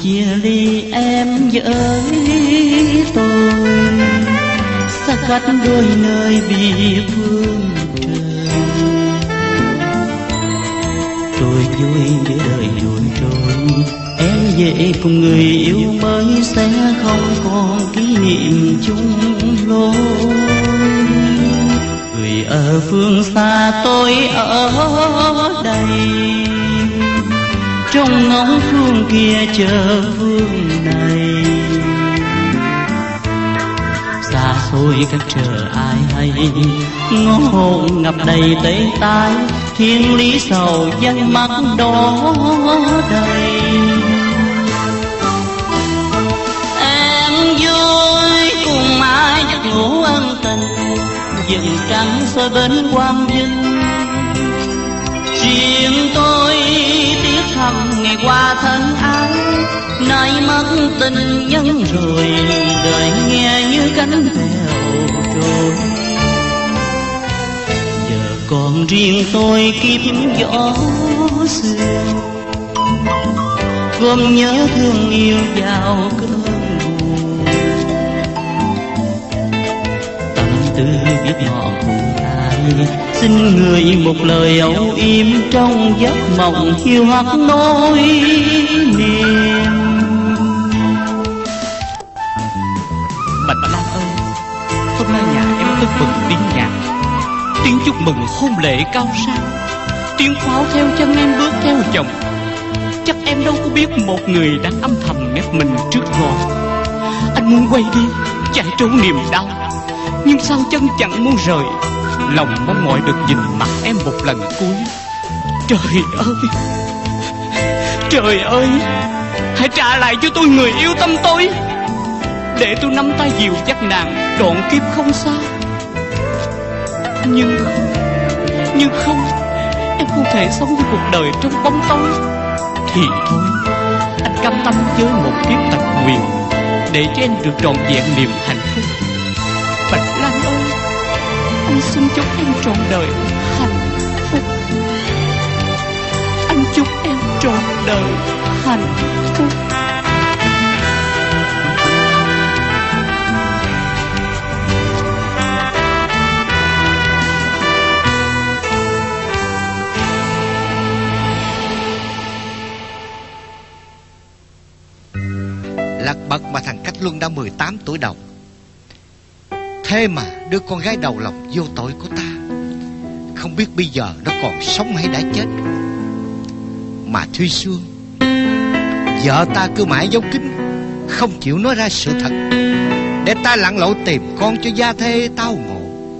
chia ly em với tôi, xa cách đôi nơi biệt phương trời. Tôi vui giữa đời buồn trôi, em về cùng người yêu mới sẽ không còn kỷ niệm chung lối. Người ở phương xa tôi ở đây, trong ngóng phương kia chờ phương này. Xa xôi cách chờ ai hay, ngõ hồn ngập đầy tê tái, thiên lý sầu danh mắt đỏ đầy. Em vui cùng ai giấc ngủ ân tình, dừng trắng soi bên quang vinh. Riêng tôi tiếc thầm ngày qua thân ái, nay mất tình nhân rồi, đời nghe như cánh theo trôi. Giờ còn riêng tôi kiếp gió sương, gom nhớ thương yêu vào cơn buồn. Tâm tư biết ngọn cùng ai, xin người một lời âu yếm trong giấc mộng hiu hắt nỗi niềm. Bạch Lan ơi, hôm nay nhà em tưng bừng tiếng nhạc, tiếng chúc mừng hôn lễ cao sang, tiếng pháo theo chân em bước theo chồng. Chắc em đâu có biết một người đang âm thầm nép mình trước ngõ. Anh muốn quay đi chạy trốn niềm đau, nhưng sao chân chẳng muốn rời, lòng mong mỏi được nhìn mặt em một lần cuối. Trời ơi, trời ơi, hãy trả lại cho tôi người yêu tâm tôi, để tôi nắm tay dìu dắt nàng trọn kiếp không xa. Nhưng không, em không thể sống với cuộc đời trong bóng tối. Thì thôi, anh cam tâm với một kiếp tật nguyền, để cho em được trọn vẹn niềm hạnh phúc. Bạch Lan ơi, anh xin chúc em trọn đời hạnh phúc. Anh chúc em trọn đời hạnh phúc. Lật bật mà thằng Cách Luân đã 18 tuổi đầu, thế mà đứa con gái đầu lòng vô tội của ta không biết bây giờ nó còn sống hay đã chết. Mà Thúy Sương, vợ ta cứ mãi giấu kín, không chịu nói ra sự thật, để ta lặn lội tìm con cho gia thê tao ngộ.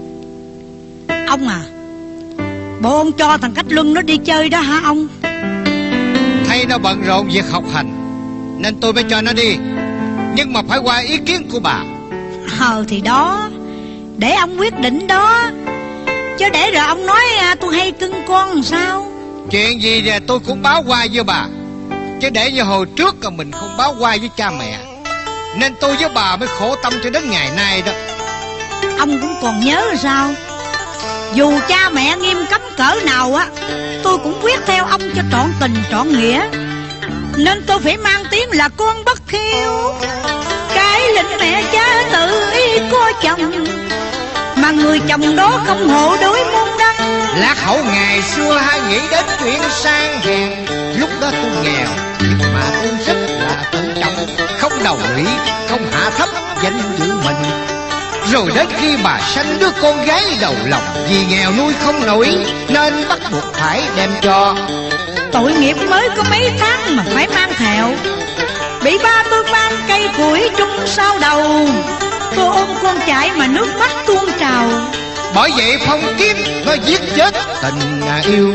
Ông à, bộ ông cho thằng Cách Luân nó đi chơi đó hả ông? Thấy nó bận rộn việc học hành nên tôi mới cho nó đi, nhưng mà phải qua ý kiến của bà. Thì đó, để ông quyết định đó, chứ để rồi ông nói tôi hay cưng con làm sao. Chuyện gì thì tôi cũng báo qua với bà, chứ để như hồi trước mình không báo qua với cha mẹ, nên tôi với bà mới khổ tâm cho đến ngày nay đó. Ông cũng còn nhớ sao? Dù cha mẹ nghiêm cấm cỡ nào á, tôi cũng quyết theo ông cho trọn tình trọn nghĩa, nên tôi phải mang tiếng là con bất hiếu. Cái lệnh mẹ cha tự ý có chồng, mà người chồng đó không hộ đối môn đăng. Lạc hậu ngày xưa hay nghĩ đến chuyện sang hèn, lúc đó tôi nghèo nhưng mà tôi rất là tôn trọng, không đầu ủy, không hạ thấp danh dự mình. Rồi đến khi bà sanh đứa con gái đầu lòng, vì nghèo nuôi không nổi nên bắt buộc phải đem cho. Tội nghiệp mới có mấy tháng mà phải mang theo, bị ba tôi mang cây củi chung sau đầu. Tôi ôm con chạy mà nước mắt tuôn trào. Bởi vậy phong kiến nó giết chết tình yêu.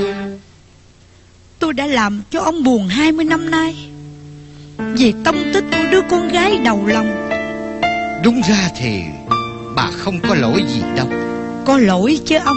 Tôi đã làm cho ông buồn 20 năm nay vì tâm tích của đứa con gái đầu lòng. Đúng ra thì bà không có lỗi gì đâu. Có lỗi chứ ông.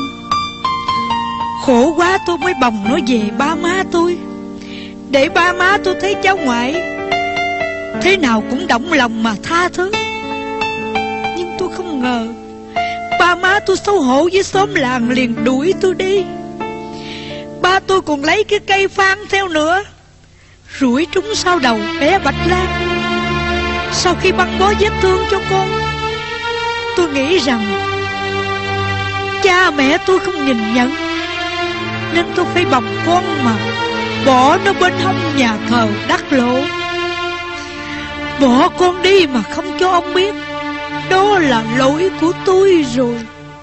Khổ quá tôi mới bồng nó về ba má tôi, để ba má tôi thấy cháu ngoại thế nào cũng động lòng mà tha thứ. Nhưng tôi không ngờ ba má tôi xấu hổ với xóm làng liền đuổi tôi đi. Ba tôi còn lấy cái cây phan theo nữa, rủi trúng sau đầu bé Bạch Lan. Sau khi băng bó vết thương cho con, tôi nghĩ rằng cha mẹ tôi không nhìn nhận, nên tôi phải bồng con mà bỏ nó bên hông nhà thờ Đắc Lộ. Bỏ con đi mà không cho ông biết, đó là lỗi của tôi rồi.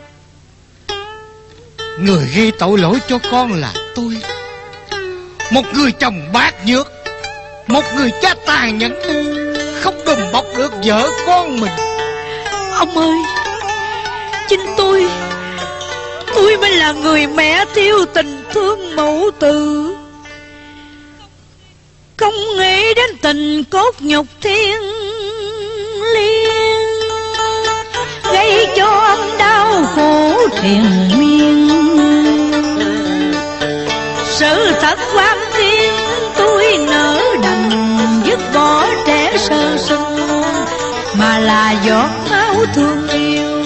Người ghi tội lỗi cho con là tôi, một người chồng bát nhược, một người cha tàn nhẫn, không đùm bọc được vợ con mình. Ông ơi, chính tôi mới là người mẹ thiếu tình thương mẫu tử, không nghĩ đến tình cốt nhục thiêng liêng, gây cho ông đau khổ triền miên. Sự thật quan thiên tôi nỡ đành dứt bỏ trẻ sơ sinh, mà là giọt máu thương yêu.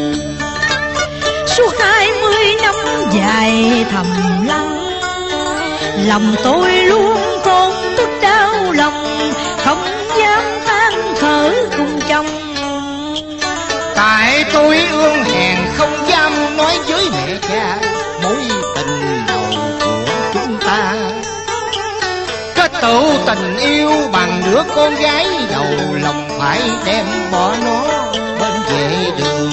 Suốt 20 năm dài thầm lặng, lòng tôi luôn thốn tức đau lòng, không dám than thở cùng chồng. Tại tôi ương hèn không dám nói với mẹ cha mối tình đầu của chúng ta. Kết tựu tình yêu bằng đứa con gái giàu, lòng phải đem bỏ nó bên vệ đường.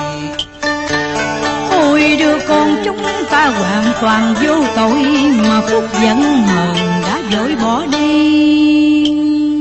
Ôi đứa con chúng ta hoàn toàn vô tội, mà phúc giận hờn đã vội bỏ đi.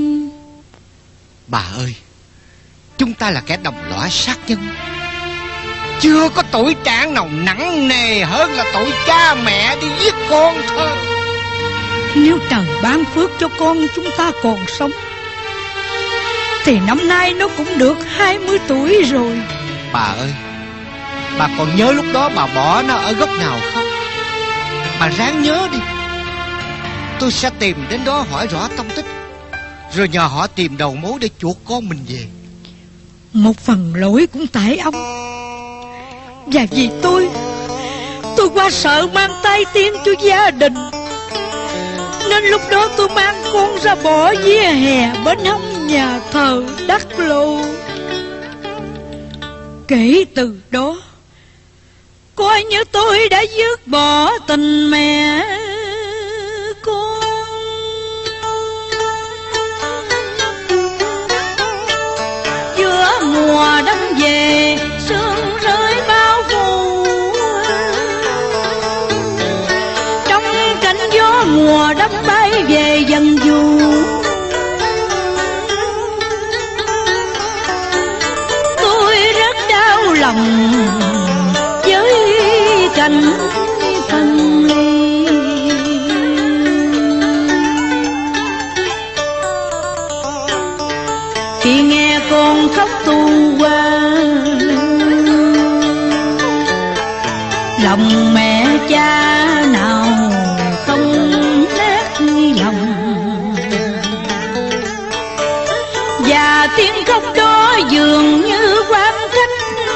Bà ơi, chúng ta là kẻ đồng lõa sát nhân, chưa có tội trạng nào nặng nề hơn là tội cha mẹ đi giết con thôi. Nếu trời ban phước cho con chúng ta còn sống, thì năm nay nó cũng được 20 tuổi rồi. Bà ơi, bà còn nhớ lúc đó bà bỏ nó ở góc nào không? Bà ráng nhớ đi. Tôi sẽ tìm đến đó hỏi rõ tông tích, rồi nhờ họ tìm đầu mối để chuộc con mình về. Một phần lỗi cũng tại ông, và vì tôi quá sợ mang tai tiếng cho gia đình, nên lúc đó tôi mang con ra bỏ vỉa hè bên hông nhà thờ Đắc Lộ. Kể từ đó, coi như tôi đã dứt bỏ tình mẹ con. Giữa mùa đông về, sương rơi bao phủ, trong cánh gió mùa đông bay về dần du. Tôi rất đau lòng với cảnh phân ly. Khi nghe con khóc tu qua, lòng mẹ cha nào không nát lòng, và tiếng khóc đó dường như quan trách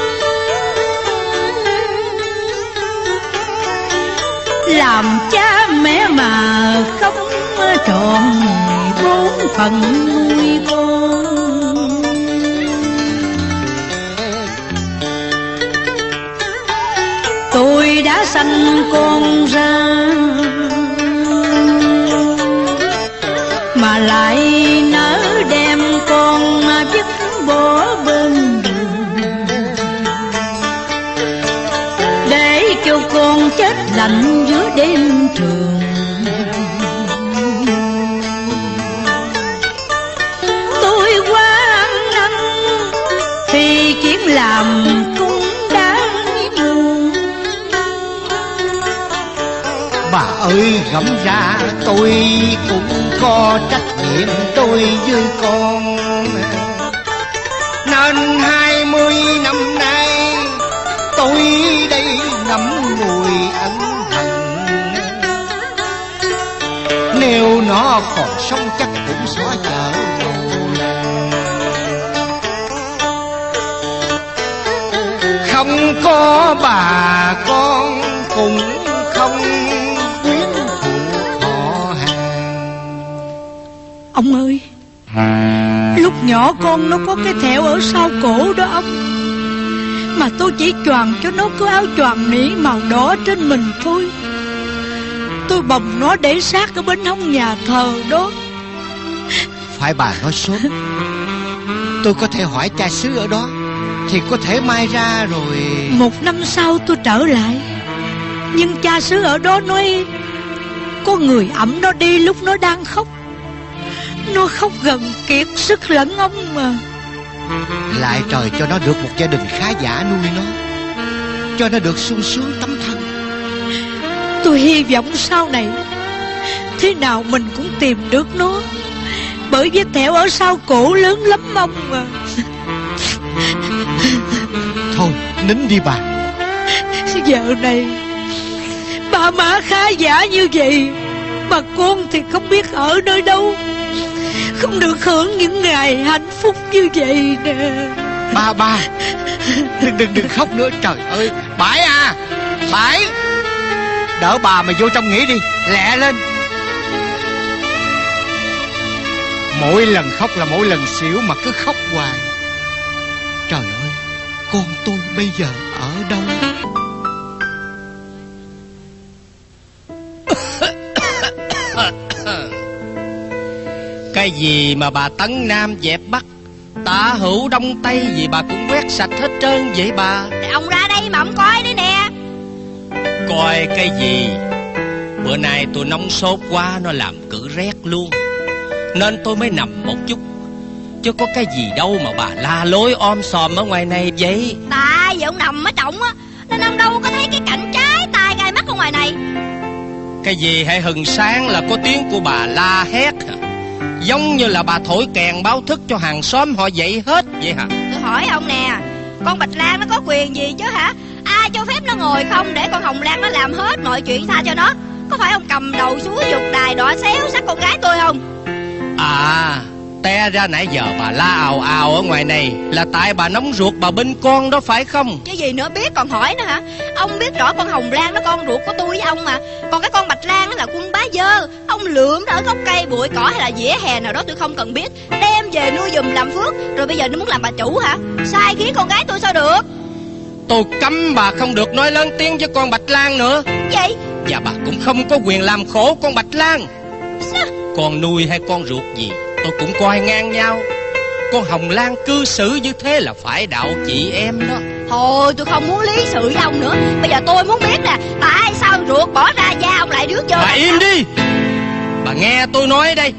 làm cha mẹ mà không trọn bổn phận nuôi con. Tôi đã sanh con ra, mà lại nỡ đem con vứt bỏ bên đường, để cho con chết lạnh giữa đêm trường. Tôi quá ăn năn thì chuyện làm cũng đáng buồn. Bà ơi, ngẫm ra tôi cũng có trách nhiệm tôi với con, nên 20 năm nay tôi đây ngậm ngùi ân hận. Nếu nó còn sống chắc cũng xóa chở đầu làng. Không có bà con cũng không quyến thuộc họ hàng. Ông ơi, lúc nhỏ con nó có cái thẹo ở sau cổ đó ông, mà tôi chỉ choàng cho nó cái áo choàng nỉ màu đỏ trên mình thôi. Tôi bồng nó để sát ở bên hông nhà thờ đó. Phải bà nói sớm, tôi có thể hỏi cha xứ ở đó, thì có thể mai ra rồi. 1 năm sau tôi trở lại, nhưng cha xứ ở đó nói có người ẵm nó đi lúc nó đang khóc. Nó khóc gần kiệt sức lẫn ông mà. Lại trời cho nó được một gia đình khá giả nuôi nó, cho nó được sung sướng tấm thân. Tôi hy vọng sau này thế nào mình cũng tìm được nó, bởi vết thẹo ở sau cổ lớn lắm ông mà. Thôi nín đi bà. Giờ này ba má khá giả như vậy mà con thì không biết ở nơi đâu, không được hưởng những ngày hạnh phúc như vậy nè. Ba đừng khóc nữa. Trời ơi Bãi à, Bãi, đỡ bà mà vô trong nghỉ đi, lẹ lên. Mỗi lần khóc là mỗi lần xỉu mà cứ khóc hoài. Trời ơi, con tôi bây giờ ở đâu? Cái gì mà bà tấn Nam dẹp Bắc, tả hữu Đông Tây gì bà cũng quét sạch hết trơn vậy bà? Thì ông ra đây mà ông coi đi nè. Coi cái gì? Bữa nay tôi nóng sốt quá, nó làm cử rét luôn, nên tôi mới nằm một chút. Chứ có cái gì đâu mà bà la lối om sòm ở ngoài này vậy? Tại vì ông nằm ở trọng á, nên ông đâu có thấy cái cảnh trái tai gai mắt ở ngoài này. Cái gì hãy hừng sáng là có tiếng của bà la hét hả? Giống như là bà thổi kèn báo thức cho hàng xóm họ dậy hết vậy hả? Tôi hỏi ông nè, con Bạch Lan nó có quyền gì chứ hả? Ai cho phép nó ngồi không để con Hồng Lan nó làm hết mọi chuyện tha cho nó? Có phải ông cầm đầu xuống dục đài đọa xéo sắc con gái tôi không? À, té ra nãy giờ bà la ào ào ở ngoài này là tại bà nóng ruột bà binh con đó phải không? Chứ gì nữa biết còn hỏi nữa hả? Ông biết rõ con Hồng Lan nó con ruột của tôi với ông mà. Còn cái con Bạch Lan nó là quân bá dơ. Ông lượm nó ở gốc cây bụi cỏ hay là vỉa hè nào đó tôi không cần biết, đem về nuôi giùm làm phước. Rồi bây giờ nó muốn làm bà chủ hả? Sai khiến con gái tôi sao được? Tôi cấm bà không được nói lớn tiếng với con Bạch Lan nữa. Vậy? Và bà cũng không có quyền làm khổ con Bạch Lan. Sao? Con nuôi hay con ruột gì tôi cũng coi ngang nhau. Con Hồng Lan cư xử như thế là phải đạo chị em đó. Thôi tôi không muốn lý sự với ông nữa. Bây giờ tôi muốn biết nè, tại sao ruột bỏ ra da ông lại rước vô? Bà im đi. Bà nghe tôi nói đây.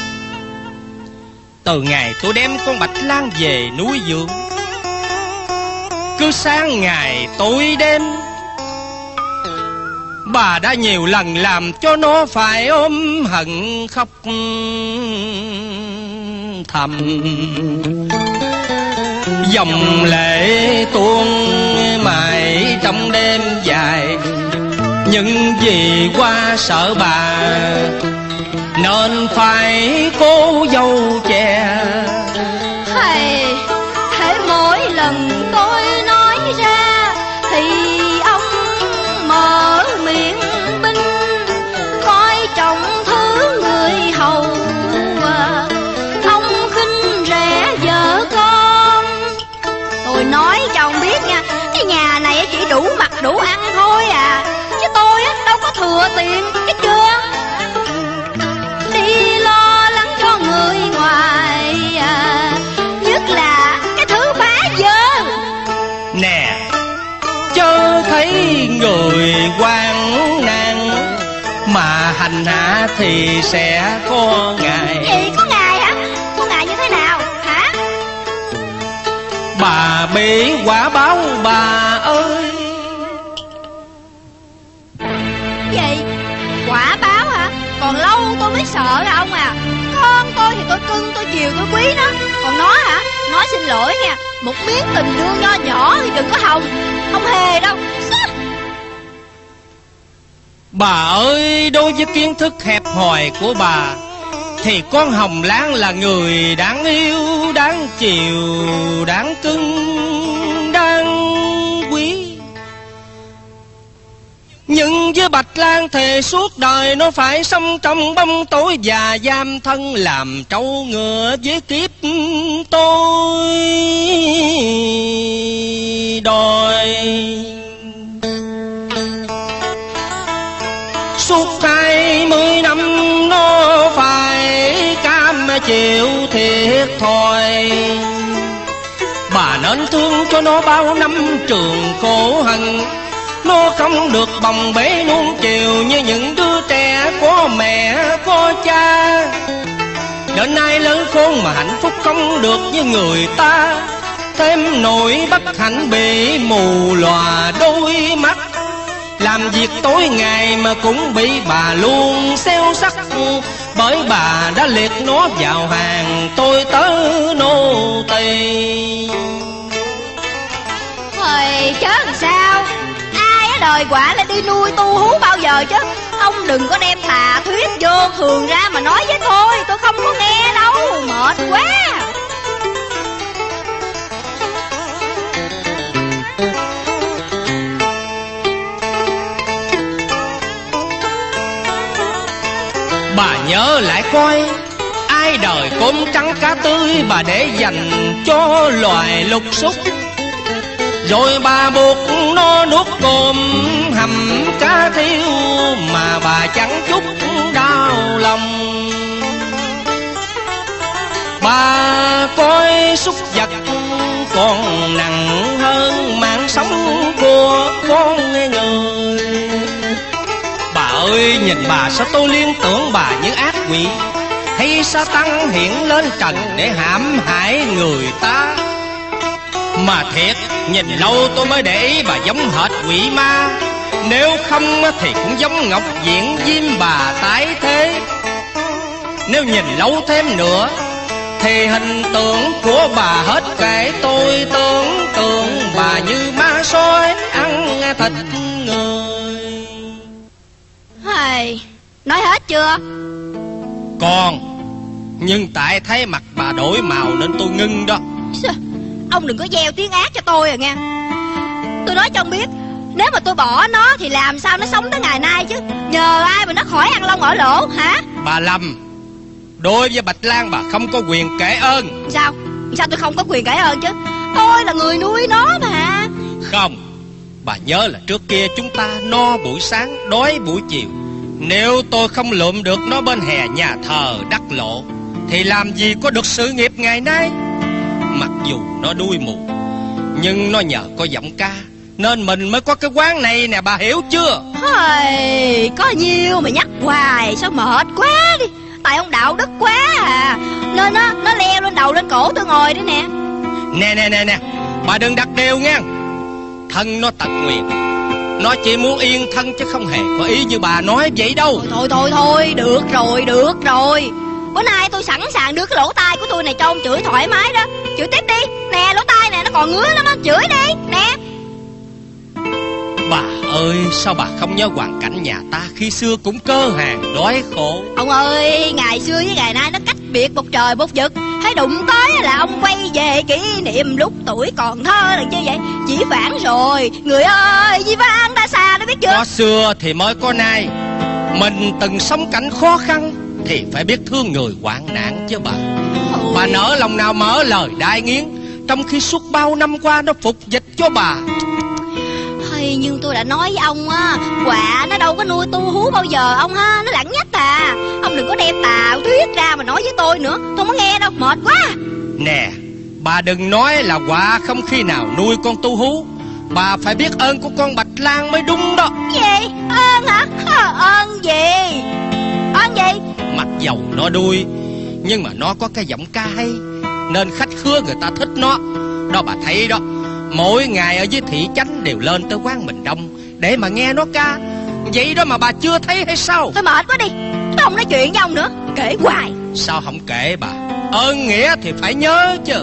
Từ ngày tôi đem con Bạch Lan về nuôi dưỡng, cứ sáng ngày tối đêm, bà đã nhiều lần làm cho nó phải ôm hận khóc thầm. Dòng lệ tuôn mãi trong đêm dài, nhưng vì qua sợ bà nên phải cố dâu che. Hay mỗi lần tôi nói ra thì ông mở miệng binh, coi trọng thứ người hầu, ông khinh rẻ vợ con. Tôi nói cho ông biết nha, cái nhà này chỉ đủ mặc đủ ăn thôi à, chứ tôi đâu có thừa tiền, biết chưa? Đi lo lắng cho người ngoài nhất là cái thứ bá dơ. Nè, chớ thấy người quan nạn mà hành hạ thì sẽ có ngày. Gì có ngày hả? Có ngày như thế nào hả? Bà bị quả báo bà ơi. Gì? Quả báo hả? Còn lâu tôi mới sợ là ông à. Con tôi thì tôi cưng, tôi chiều, tôi quý nó. Còn nó hả? Nói xin lỗi nha, một miếng tình thương nho nhỏ thì đừng có hòng. Không hề đâu. Bà ơi, đối với kiến thức hẹp hòi của bà thì con Hồng Lan là người đáng yêu, đáng chiều, đáng cưng, đáng quý. Nhưng với Bạch Lan thề suốt đời nó phải sống trong bóng tối và giam thân làm trâu ngựa với kiếp tôi đòi. Suốt 20 năm nó phải cam chịu thiệt thòi. Bà nên thương cho nó bao năm trường khổ hận. Nó không được bồng bế nuông chiều như những đứa trẻ có mẹ có cha. Đến nay lớn khôn mà hạnh phúc không được như người ta. Thêm nỗi bất hạnh bị mù lòa đôi mắt. Làm việc tối ngày mà cũng bị bà luôn xéo sắc. Bởi bà đã liệt nó vào hàng tôi tớ nô tỳ. Thôi chứ làm sao, ai ở đời quả lại đi nuôi tu hú bao giờ chứ. Ông đừng có đem tà thuyết vô thường ra mà nói với tôi không có nghe đâu, mệt quá. Bà nhớ lại coi, ai đời cơm trắng cá tươi bà để dành cho loài lục súc. Rồi bà buộc nó nuốt cơm hầm cá thiêu mà bà chẳng chút đau lòng. Bà coi súc vật còn nặng hơn mạng sống của con người. Bà ơi, nhìn bà sao tôi liên tưởng bà như ác quỷ hay sa tăng hiện lên trần để hãm hại người ta. Mà thiệt, nhìn lâu tôi mới để ý bà giống hệt quỷ ma. Nếu không thì cũng giống Ngọc Diện Diêm bà tái thế. Nếu nhìn lâu thêm nữa thì hình tượng của bà hết kể. Tôi tưởng tượng bà như ma sói ăn thịt người. Hay, nói hết chưa? Còn, nhưng tại thấy mặt bà đổi màu nên tôi ngưng đó. Ông đừng có gieo tiếng ác cho tôi nghe. Tôi nói cho ông biết, nếu mà tôi bỏ nó thì làm sao nó sống tới ngày nay chứ. Nhờ ai mà nó khỏi ăn lông ở lỗ hả? Bà lầm. Đối với Bạch Lan bà không có quyền kể ơn. Sao? Sao tôi không có quyền kể ơn chứ? Tôi là người nuôi nó mà. Không. Bà nhớ là trước kia chúng ta no buổi sáng, đói buổi chiều. Nếu tôi không lượm được nó bên hè nhà thờ Đắc Lộ thì làm gì có được sự nghiệp ngày nay. Mặc dù nó đuôi mù nhưng nó nhờ có giọng ca nên mình mới có cái quán này nè, bà hiểu chưa? Hey, có nhiêu mà nhắc hoài sao mệt quá đi. Tại ông đạo đức quá à, nên nó leo lên đầu lên cổ tôi ngồi đấy nè. Nè, bà đừng đặt điều nghe. Thân nó tật nguyền, nó chỉ muốn yên thân chứ không hề có ý như bà nói vậy đâu. Thôi, được rồi. Bữa nay tôi sẵn sàng đưa cái lỗ tai của tôi này cho ông chửi thoải mái đó. Chửi tiếp đi. Nè, lỗ tai nè, nó còn ngứa lắm á. Chửi đi, nè. Bà ơi, sao bà không nhớ hoàn cảnh nhà ta khi xưa cũng cơ hàn đói khổ. Ông ơi, ngày xưa với ngày nay nó cách biệt một trời một vực. Thấy đụng tới là ông quay về kỷ niệm lúc tuổi còn thơ là như vậy. Chỉ phản rồi. Người ơi, Di Vang đã xa đó biết chưa? Có xưa thì mới có nay. Mình từng sống cảnh khó khăn thì phải biết thương người hoạn nạn chứ bà. Bà nỡ lòng nào mở lời đai nghiến trong khi suốt bao năm qua nó phục dịch cho bà. Hay, nhưng tôi đã nói với ông á, quạ nó đâu có nuôi tu hú bao giờ ông ha, nó lẳng nhách à. Ông đừng có đem tà thuyết ra mà nói với tôi nữa, tôi không có nghe đâu, mệt quá. Nè, bà đừng nói là quạ không khi nào nuôi con tu hú. Bà phải biết ơn của con Bạch Lan mới đúng đó. Gì? Ơn hả? Ơn gì? Ơn gì? Mặc dầu nó đuôi nhưng mà nó có cái giọng ca hay nên khách khứa người ta thích nó. Đó bà thấy đó, mỗi ngày ở dưới thị trấn đều lên tới quán Bình Đông để mà nghe nó ca. Vậy đó mà bà chưa thấy hay sao? Tôi mệt quá đi, tôi không nói chuyện với ông nữa, kể hoài. Sao không kể bà? Ơn nghĩa thì phải nhớ chứ.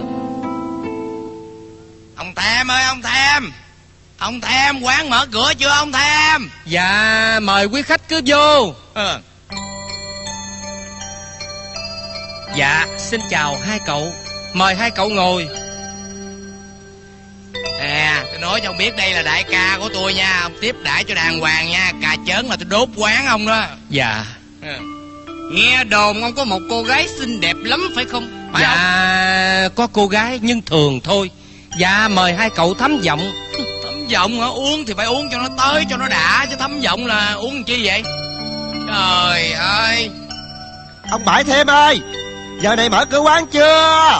Ông Thèm ơi, ông Thèm. Ông Thèm, quán mở cửa chưa ông Thèm? Dạ, mời quý khách cứ vô. Dạ, xin chào hai cậu. Mời hai cậu ngồi. À, Tôi nói cho ông biết đây là đại ca của tôi nha. Ông tiếp đãi cho đàng hoàng nha. Cà chớn là tôi đốt quán ông đó. Dạ. Nghe đồn ông có một cô gái xinh đẹp lắm phải không? Phải dạ có cô gái nhưng thường thôi. Dạ mời hai cậu thấm giọng. Thấm giọng hả? Uống thì phải uống cho nó tới, cho nó đã. Chứ thấm giọng là uống chi vậy? Trời ơi. Ông Bảy Thêm ơi, giờ này mở cửa quán chưa?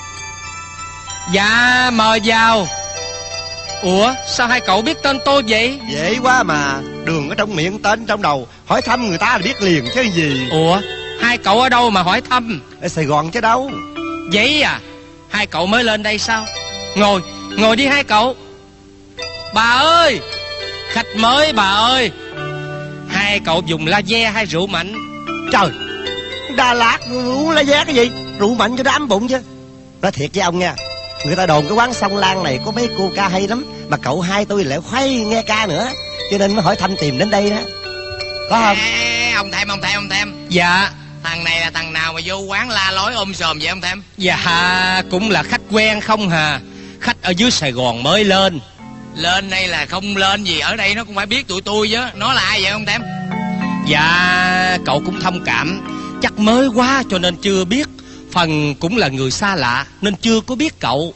Dạ mời vào. Ủa sao hai cậu biết tên tôi vậy? Dễ quá mà, đường ở trong miệng tên trong đầu, hỏi thăm người ta là biết liền chứ gì. Ủa hai cậu ở đâu mà hỏi thăm? Ở Sài Gòn chứ đâu. Vậy à? Hai cậu mới lên đây sao? Ngồi đi hai cậu. Bà ơi, khách mới bà ơi. Hai cậu dùng laser hay rượu mạnh? Trời, Đà Lạt uống lá vé cái gì? Rượu mạnh cho nó ấm bụng chứ. Nói thiệt với ông nha, người ta đồn cái quán Sông Lan này có mấy cô ca hay lắm, mà cậu hai tôi lại khoái nghe ca nữa, cho nên mới hỏi thăm tìm đến đây đó. Có không? Ông Thêm. Dạ. Thằng này là thằng nào mà vô quán la lối sòm vậy ông Thêm? Dạ cũng là khách quen không hà. Khách ở dưới Sài Gòn mới lên. Lên đây là không lên gì, ở đây nó cũng phải biết tụi tôi chứ. Nó là ai vậy ông Thêm? Dạ cậu cũng thông cảm, chắc mới quá cho nên chưa biết. Phần cũng là người xa lạ nên chưa có biết cậu.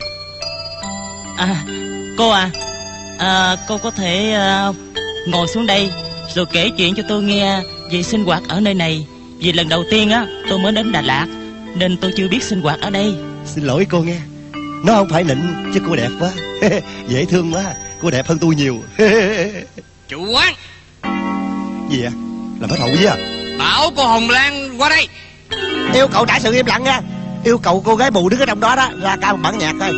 Cô cô có thể ngồi xuống đây rồi kể chuyện cho tôi nghe về sinh hoạt ở nơi này. Vì lần đầu tiên á tôi mới đến Đà Lạt nên tôi chưa biết sinh hoạt ở đây. Xin lỗi cô nghe, nó không phải nịnh chứ cô đẹp quá. Dễ thương quá, cô đẹp hơn tôi nhiều. Chủ quán. Gì vậy? Làm hết hậu với à? Bảo cô Hồng Lan qua đây. Yêu cầu trả sự im lặng nha. Yêu cầu cô gái bù đứng ở trong đó đó ra cao một bản nhạc coi.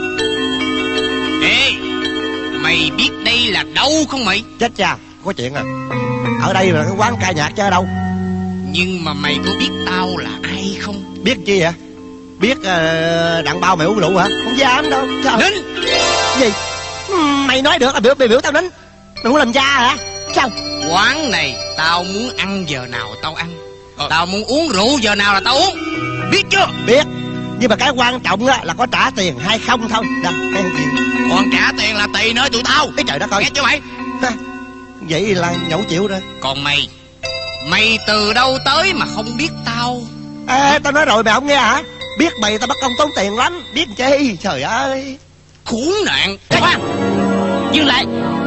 Ê, mày biết đây là đâu không mày? Chết cha, có chuyện à. Ở đây là cái quán ca nhạc chứ ở đâu. Nhưng mà mày có biết tao là ai không? Biết chi vậy? Biết đặng bao mày uống rượu hả? Không dám đâu. Trời. Nín. Gì? Mày nói được là biểu tao nín. Mày muốn làm cha hả? Sao? Quán này tao muốn ăn giờ nào tao ăn, tao muốn uống rượu giờ nào là tao uống. Biết chưa? Biết. Nhưng mà cái quan trọng á là có trả tiền hay không thôi. Đó, cái gì? Còn trả tiền là tùy nơi tụi tao. Cái trời đất ơi. Nghe chưa mày? Vậy là nhậu chịu rồi. Còn mày từ đâu tới mà không biết tao? Ê, tao nói rồi mày không nghe hả? Biết mày tao bắt công tốn tiền lắm. Biết chi? Trời ơi. Khốn nạn. Khoan, dừng lại.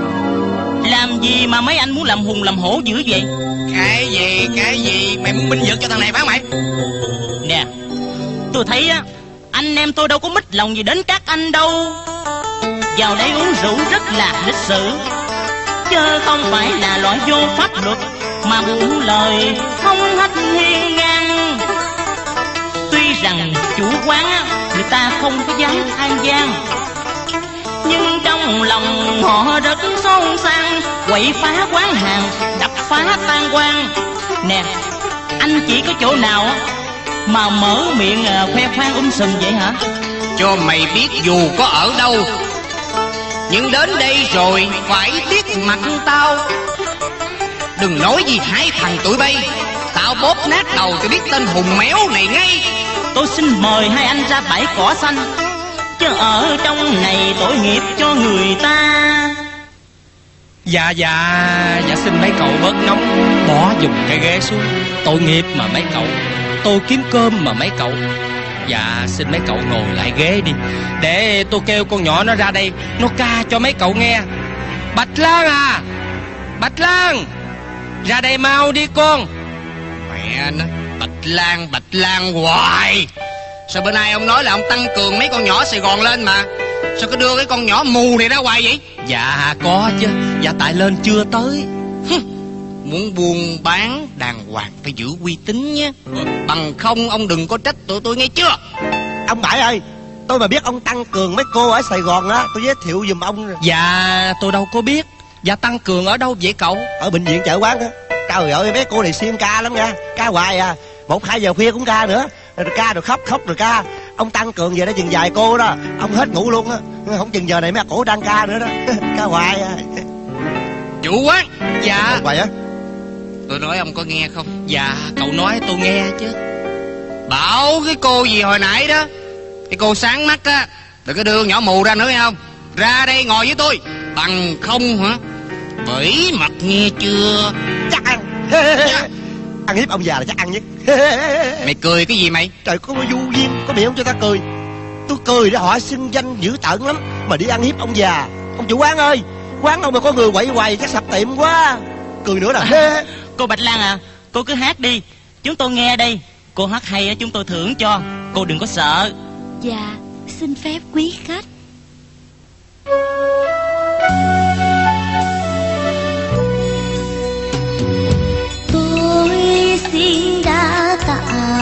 Làm gì mà mấy anh muốn làm hùng làm hổ dữ vậy? Cái gì? Mày muốn binh vực cho thằng này phải không mày? Nè, tôi thấy á, anh em tôi đâu có mít lòng gì đến các anh đâu. Vào đây uống rượu rất là lịch sự, chứ không phải là loại vô pháp luật mà buông lời không hách hiên ngang. Tuy rằng chủ quán á, người ta không có dám than gian, nhưng trong lòng họ rất xôn xang, quậy phá quán hàng, đập phá tan quan. Nè, anh chỉ có chỗ nào mà mở miệng khoe khoang sùm vậy hả? Cho mày biết dù có ở đâu, nhưng đến đây rồi phải biết mặt tao. Đừng nói gì hai thằng tụi bay, tao bóp nát đầu cho biết tên hùng méo này ngay. Tôi xin mời hai anh ra bãi cỏ xanh, chứ ở trong này tội nghiệp cho người ta. Dạ xin mấy cậu bớt nóng, bỏ dùng cái ghế xuống. Tội nghiệp mà mấy cậu, tôi kiếm cơm mà mấy cậu. Dạ xin mấy cậu ngồi lại ghế đi, để tôi kêu con nhỏ nó ra đây, nó ca cho mấy cậu nghe. Bạch Lan à, Bạch Lan, ra đây mau đi con. Mẹ nó, Bạch Lan hoài. Sao bữa nay ông nói là ông tăng cường mấy con nhỏ Sài Gòn lên mà sao cứ đưa cái con nhỏ mù này ra hoài vậy? Dạ có chứ, dạ tại lên chưa tới. Muốn buôn bán đàng hoàng phải giữ uy tín nhé, bằng không ông đừng có trách tụi tôi nghe chưa? Ông Bảy ơi, tôi mà biết ông tăng cường mấy cô ở Sài Gòn á, tôi giới thiệu giùm ông. Dạ tôi đâu có biết. Dạ tăng cường ở đâu vậy cậu? Ở bệnh viện chợ quán á. Trời ơi mấy cô này siêng ca lắm nha, ca hoài à, 1-2 giờ khuya cũng ca nữa, rồi ca rồi khóc rồi ca. Ông tăng cường về đó chừng vài cô đó ông hết ngủ luôn á, không chừng giờ này mấy cổ đang ca nữa đó. Ca hoài à. Chủ quán. Dạ. Hoài á. Tôi nói ông có nghe không? Dạ cậu nói tôi nghe chứ. Bảo cái cô gì hồi nãy đó, cái cô sáng mắt á, đừng có đưa nhỏ mù ra nữa nghe không? Ra đây ngồi với tôi. Bằng không hả? Bẫy mặt nghe chưa? Chắc ăn. Ăn hiếp ông già là chắc ăn nhất. Mày cười cái gì mày? Trời, có du duyên, có miệng không cho ta cười. Tôi cười để họ xưng danh dữ tợn lắm, mà đi ăn hiếp ông già. Ông chủ quán ơi, quán ông mà có người quậy hoài chắc sập tiệm quá. Cười nữa nè. Cô Bạch Lan à, cô cứ hát đi, chúng tôi nghe đây. Cô hát hay chúng tôi thưởng cho, cô đừng có sợ. Dạ, xin phép quý khách. Tôi xin đa tạ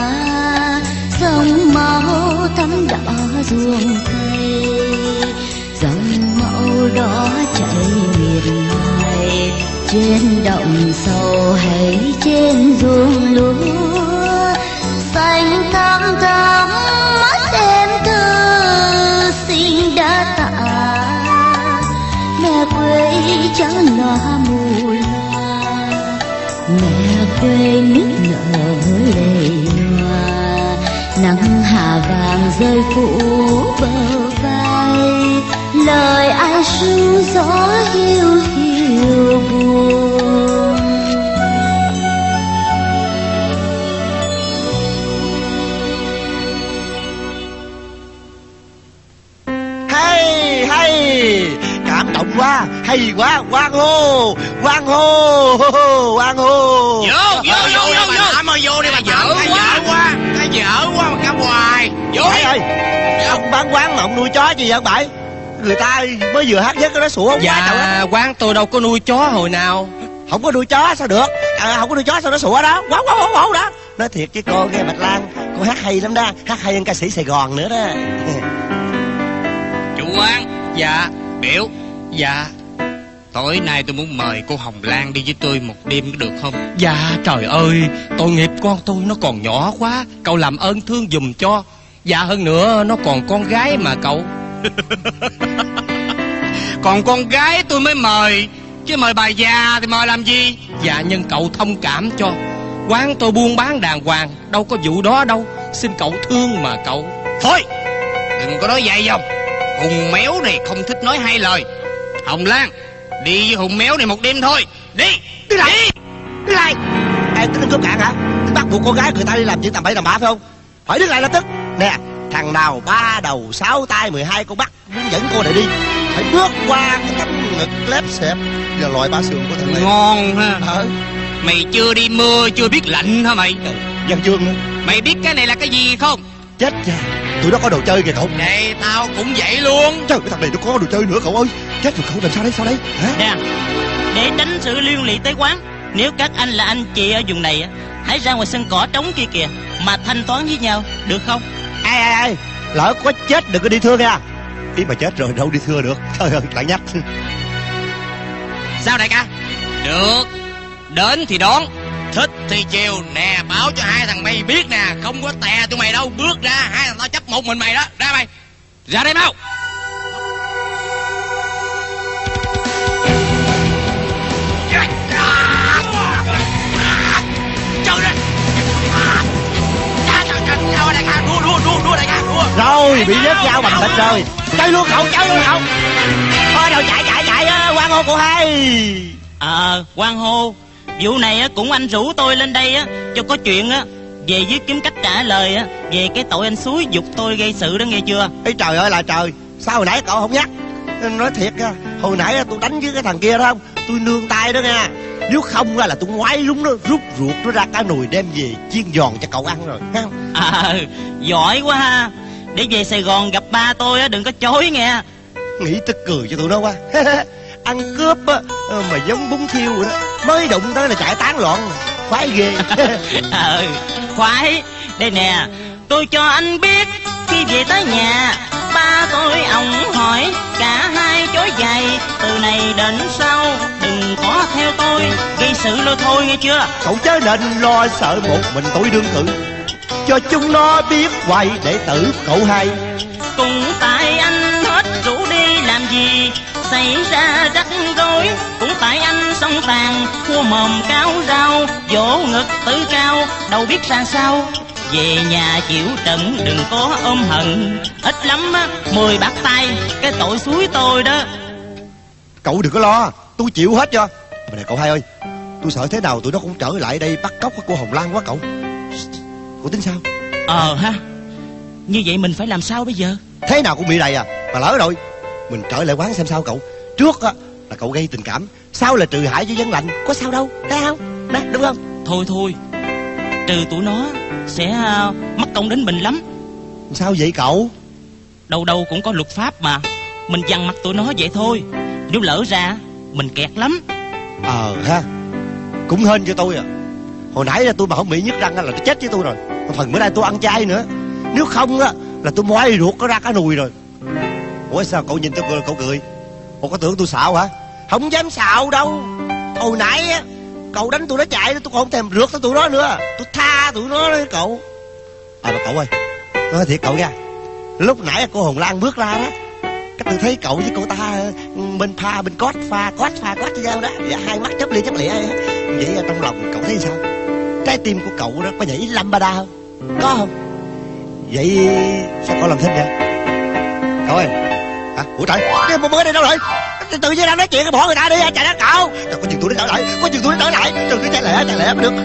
dòng máu thắm đỏ ruộng cây, dòng màu đỏ chảy miệt mài trên đồng sầu hay trên ruộng lúa xanh thắm thắm mắt em thơ. Xin đa tạ mẹ quê trắng loa mù loa, mẹ quê nước nở lệ nhòa, nắng hạ vàng rơi phủ bờ vai, lời ai ru gió hiu hiu buồn. Hay, cảm động quá, hay quá. Quang hô, quang hô, quang hô. Vô mà vô đi mà dở quá. Cái dở quá mà cắm hoài. Vô Bảy ơi, ông bán quán mà ông nuôi chó gì vậy ông Bảy? Người ta mới vừa hát giấc nó sủa không quá trời Dạ, đó. quán tôi đâu có nuôi chó hồi nào. Không có nuôi chó sao được? Không có nuôi chó sao nó sủa đó. Quáo đó. Nói thiệt chứ cô nghe Bạch Lan, cô hát hay lắm đó, hát hay hơn ca sĩ Sài Gòn nữa đó. Chủ quán. Dạ. Biểu. Dạ. Tối nay tôi muốn mời cô Hồng Lan đi với tôi một đêm có được không? Dạ trời ơi, tội nghiệp con tôi nó còn nhỏ quá, cậu làm ơn thương giùm cho. Dạ hơn nữa nó còn con gái mà cậu. Còn con gái tôi mới mời, chứ mời bà già thì mời làm gì? Dạ nhân cậu thông cảm cho. Quán tôi buôn bán đàng hoàng, đâu có vụ đó đâu. Xin cậu thương mà cậu. Thôi, đừng có nói vậy dòng. Hùng méo này không thích nói hai lời. Hồng Lan, đi với hùng méo này một đêm thôi. Đi lại. Em tính cướp cạn hả? Bắt buộc con gái người ta đi làm chuyện tầm bậy tầm bạ phải không? Phải đứng lại lập tức. Nè, thằng nào 3 đầu 6 tay 12 con bắt muốn dẫn cô này đi, phải bước qua cái tấm ngực lép xẹp và loại ba sườn của thằng này. Ngon ha. Mày chưa đi mưa chưa biết lạnh hả mày? Văn chương nữa. Mày biết cái này là cái gì không? Chết cha, tụi nó có đồ chơi kìa cậu. Đây tao cũng vậy luôn. Trời, cái thằng này nó có đồ chơi nữa cậu ơi. Chết rồi cậu, làm sao đây hả? Nè, để tránh sự liên lụy tới quán, nếu các anh là anh chị ở vùng này hãy ra ngoài sân cỏ trống kia kìa mà thanh toán với nhau, được không? Ai lỡ có chết đừng có đi thưa nha. Ý mà chết rồi đâu đi thưa được. Trời ơi, lại nhắc. Sao đại ca? Được, đến thì đón, thích thì chiều. Nè, báo cho hai thằng bay biết nè, không có tè tụi mày đâu. Bước ra, hai thằng tao chấp một mình mày đó. Ra mày, ra đây mau. Trời ơi, đại ca, đua đại ca, đua. Rồi, bị rớt dao bằng thịt rồi. Chơi luôn cậu. Thôi đâu chạy Quang hô cô hai. Quang hô, vụ này cũng anh rủ tôi lên đây cho có chuyện về với kiếm cách trả lời về cái tội anh xúi giục tôi gây sự đó, nghe chưa? Ê trời ơi là trời, sao hồi nãy cậu không nhắc? Nói thiệt hồi nãy tôi đánh với cái thằng kia đó không, tôi nương tay đó nha. Nếu không là tôi ngoái lúng nó, rút ruột nó ra cả nồi đem về chiên giòn cho cậu ăn rồi. Giỏi quá ha. Để về Sài Gòn gặp ba tôi đừng có chối nghe. Nghĩ tức cười cho tụi nó quá. Ăn cướp mà giống bún thiêu vậy đó, mới đụng tới là chạy tán loạn. Khoái ghê. Khoái. Đây nè, tôi cho anh biết khi về tới nhà ba tôi ông hỏi cả hai chối dài, từ này đến sau đừng có theo tôi gây sự lôi thôi, nghe chưa? Cậu chớ nên lo sợ một mình tôi đương cự, cho chúng nó biết quay để tử cậu hai. Cũng tại anh hết rủ đi làm gì xảy ra rắc rối, cũng tại anh song tàn khua mồm cáo rau vỗ ngực tự cao đâu biết ra sao. về nhà chịu trận, đừng có ôm hận. Ít lắm á 10 bạt tay cái tội suối tôi đó. Cậu đừng có lo, tôi chịu hết cho. Mà này cậu hai ơi, tôi sợ thế nào tụi nó cũng trở lại đây bắt cóc cô Hồng Lan quá cậu. Cậu tính sao? Ha, như vậy mình phải làm sao bây giờ? Thế nào cũng bị rầy à. Mà lỡ rồi, mình trở lại quán xem sao cậu. Trước á là cậu gây tình cảm, sau là trừ hại với dân lành, có sao đâu, thấy không? Nè, đúng không? Thôi, trừ tụi nó sẽ mất công đến mình lắm. Sao vậy cậu? Đâu đâu cũng có luật pháp mà. Mình dằn mặt tụi nó vậy thôi. Nếu lỡ ra mình kẹt lắm. Ha, cũng hên cho tôi à. Hồi nãy là tôi mà không bị nhức răng là nó chết với tôi rồi. Phần bữa nay tôi ăn chay nữa. Nếu không á là tôi moi ruột có ra cá nùi rồi. Ủa sao cậu nhìn tôi cười, cậu cười? Ủa có tưởng tôi xạo hả? Không dám xạo đâu. Hồi nãy á cậu đánh tôi nó chạy, tôi không thèm rượt tới tụi nó nữa. Tôi tha tụi nó đó cậu. Mà cậu ơi, nói thiệt cậu nha, lúc nãy cô Hồng Lan bước ra đó, cái tôi thấy cậu với cô ta bên pha bên cót với nhau đó, và hai mắt chớp lia vậy trong lòng cậu thấy sao? Trái tim của cậu đó có nhảy lăm ba đa không? Có không? Vậy sao cậu làm thinh vậy? Cậu ơi, hả? Ủa trời, cái mới đây đâu rồi? Tự nhiên đang nói chuyện bỏ người ta đi, chạy ra cậu. Có chừng tôi nó trở lại, đừng có chạy lẹ mới được.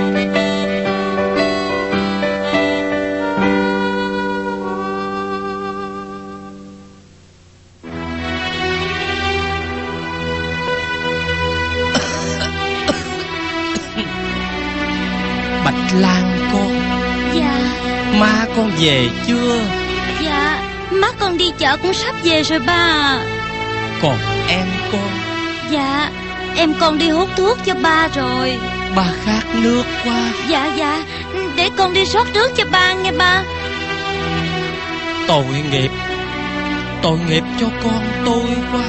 Bạch Lan con. Dạ. Má con về chưa? Dạ, má con đi chợ cũng sắp về rồi ba. Còn em con? Dạ, em con đi hút thuốc cho ba rồi. Ba khát nước quá. Dạ, để con đi rót nước cho ba nghe ba. Tội nghiệp cho con tôi quá.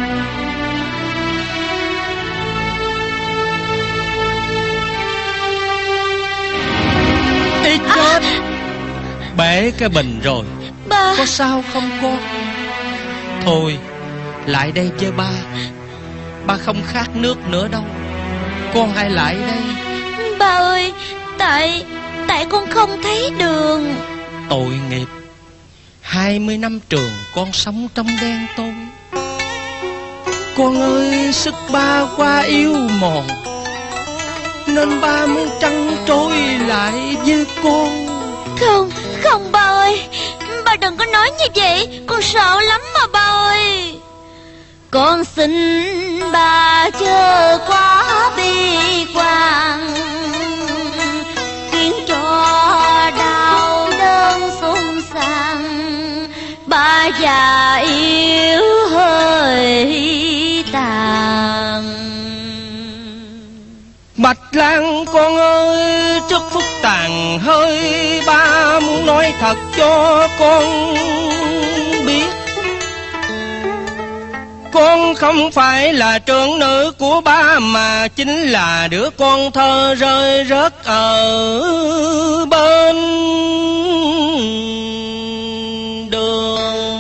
Ê chết, bể cái bình rồi. Ba. Có sao không con? Thôi, lại đây chơi ba. Ba không khát nước nữa đâu. Con hãy lại đây. Ba ơi, tại con không thấy đường. Tội nghiệp. 20 năm trường con sống trong đen tối. Con ơi, sức ba quá yếu mòn, nên ba muốn trăn trối lại với con. Không ba ơi, ba đừng có nói như vậy, con sợ lắm mà ba ơi. Con xin ba chớ quá bi quan, khiến cho đau đớn xôn xang. Ba già yếu hơi tàn. Bạch Lan con ơi, trước phút tàn hơi, ba muốn nói thật cho con biết. Con không phải là trưởng nữ của ba, mà chính là đứa con thơ rơi rớt ở bên đường.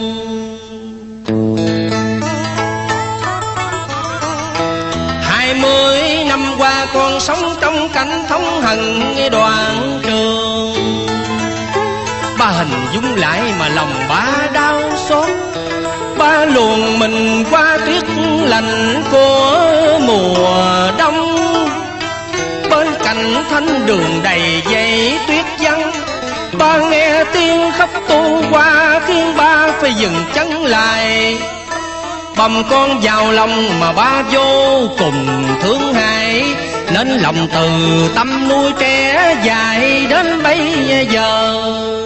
20 năm qua con sống trong cảnh thống hận đoạn trường. Ba hình dung lại mà lòng ba đau xót. Ba luồn mình qua tuyết lạnh của mùa đông, bên cạnh thanh đường đầy dãy tuyết vắng. Ba nghe tiếng khóc tu qua khiến ba phải dừng chân lại. Bầm con vào lòng mà ba vô cùng thương hại, nên lòng từ tâm nuôi trẻ dài đến bây giờ.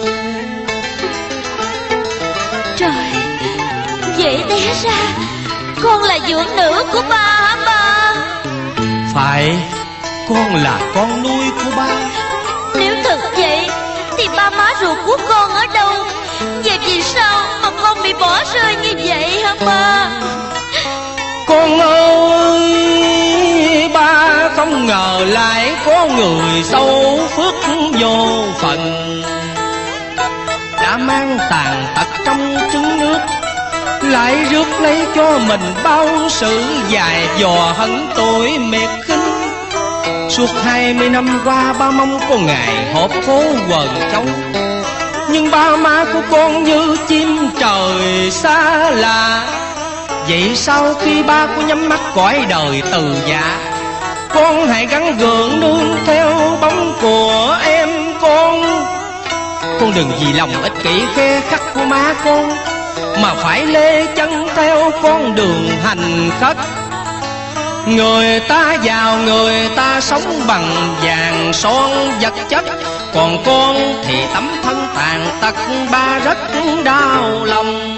Trời, vậy té ra con là dưỡng nữ của ba hả ba? Phải, con là con nuôi của ba. Nếu thật vậy thì ba má ruột của con ở đâu? Vậy vì sao mà con bị bỏ rơi như vậy hả ba? Con ơi, ba không ngờ lại có người xấu phước vô phần, đã mang tàn tật trong trứng nước, lại rước lấy cho mình bao sự dài dò hận tội mệt khinh. Suốt 20 năm qua ba mong có ngày họp phố quần châu, nhưng ba má của con như chim trời xa lạ. Vậy sau khi ba của nhắm mắt cõi đời từ giã, con hãy gắng gượng nương theo bóng của em con. Con đừng vì lòng ích kỷ khe khắc của má con mà phải lê chân theo con đường hành khất. Người ta giàu người ta sống bằng vàng son vật chất, còn con thì tấm thân tàn tật, ba rất đau lòng.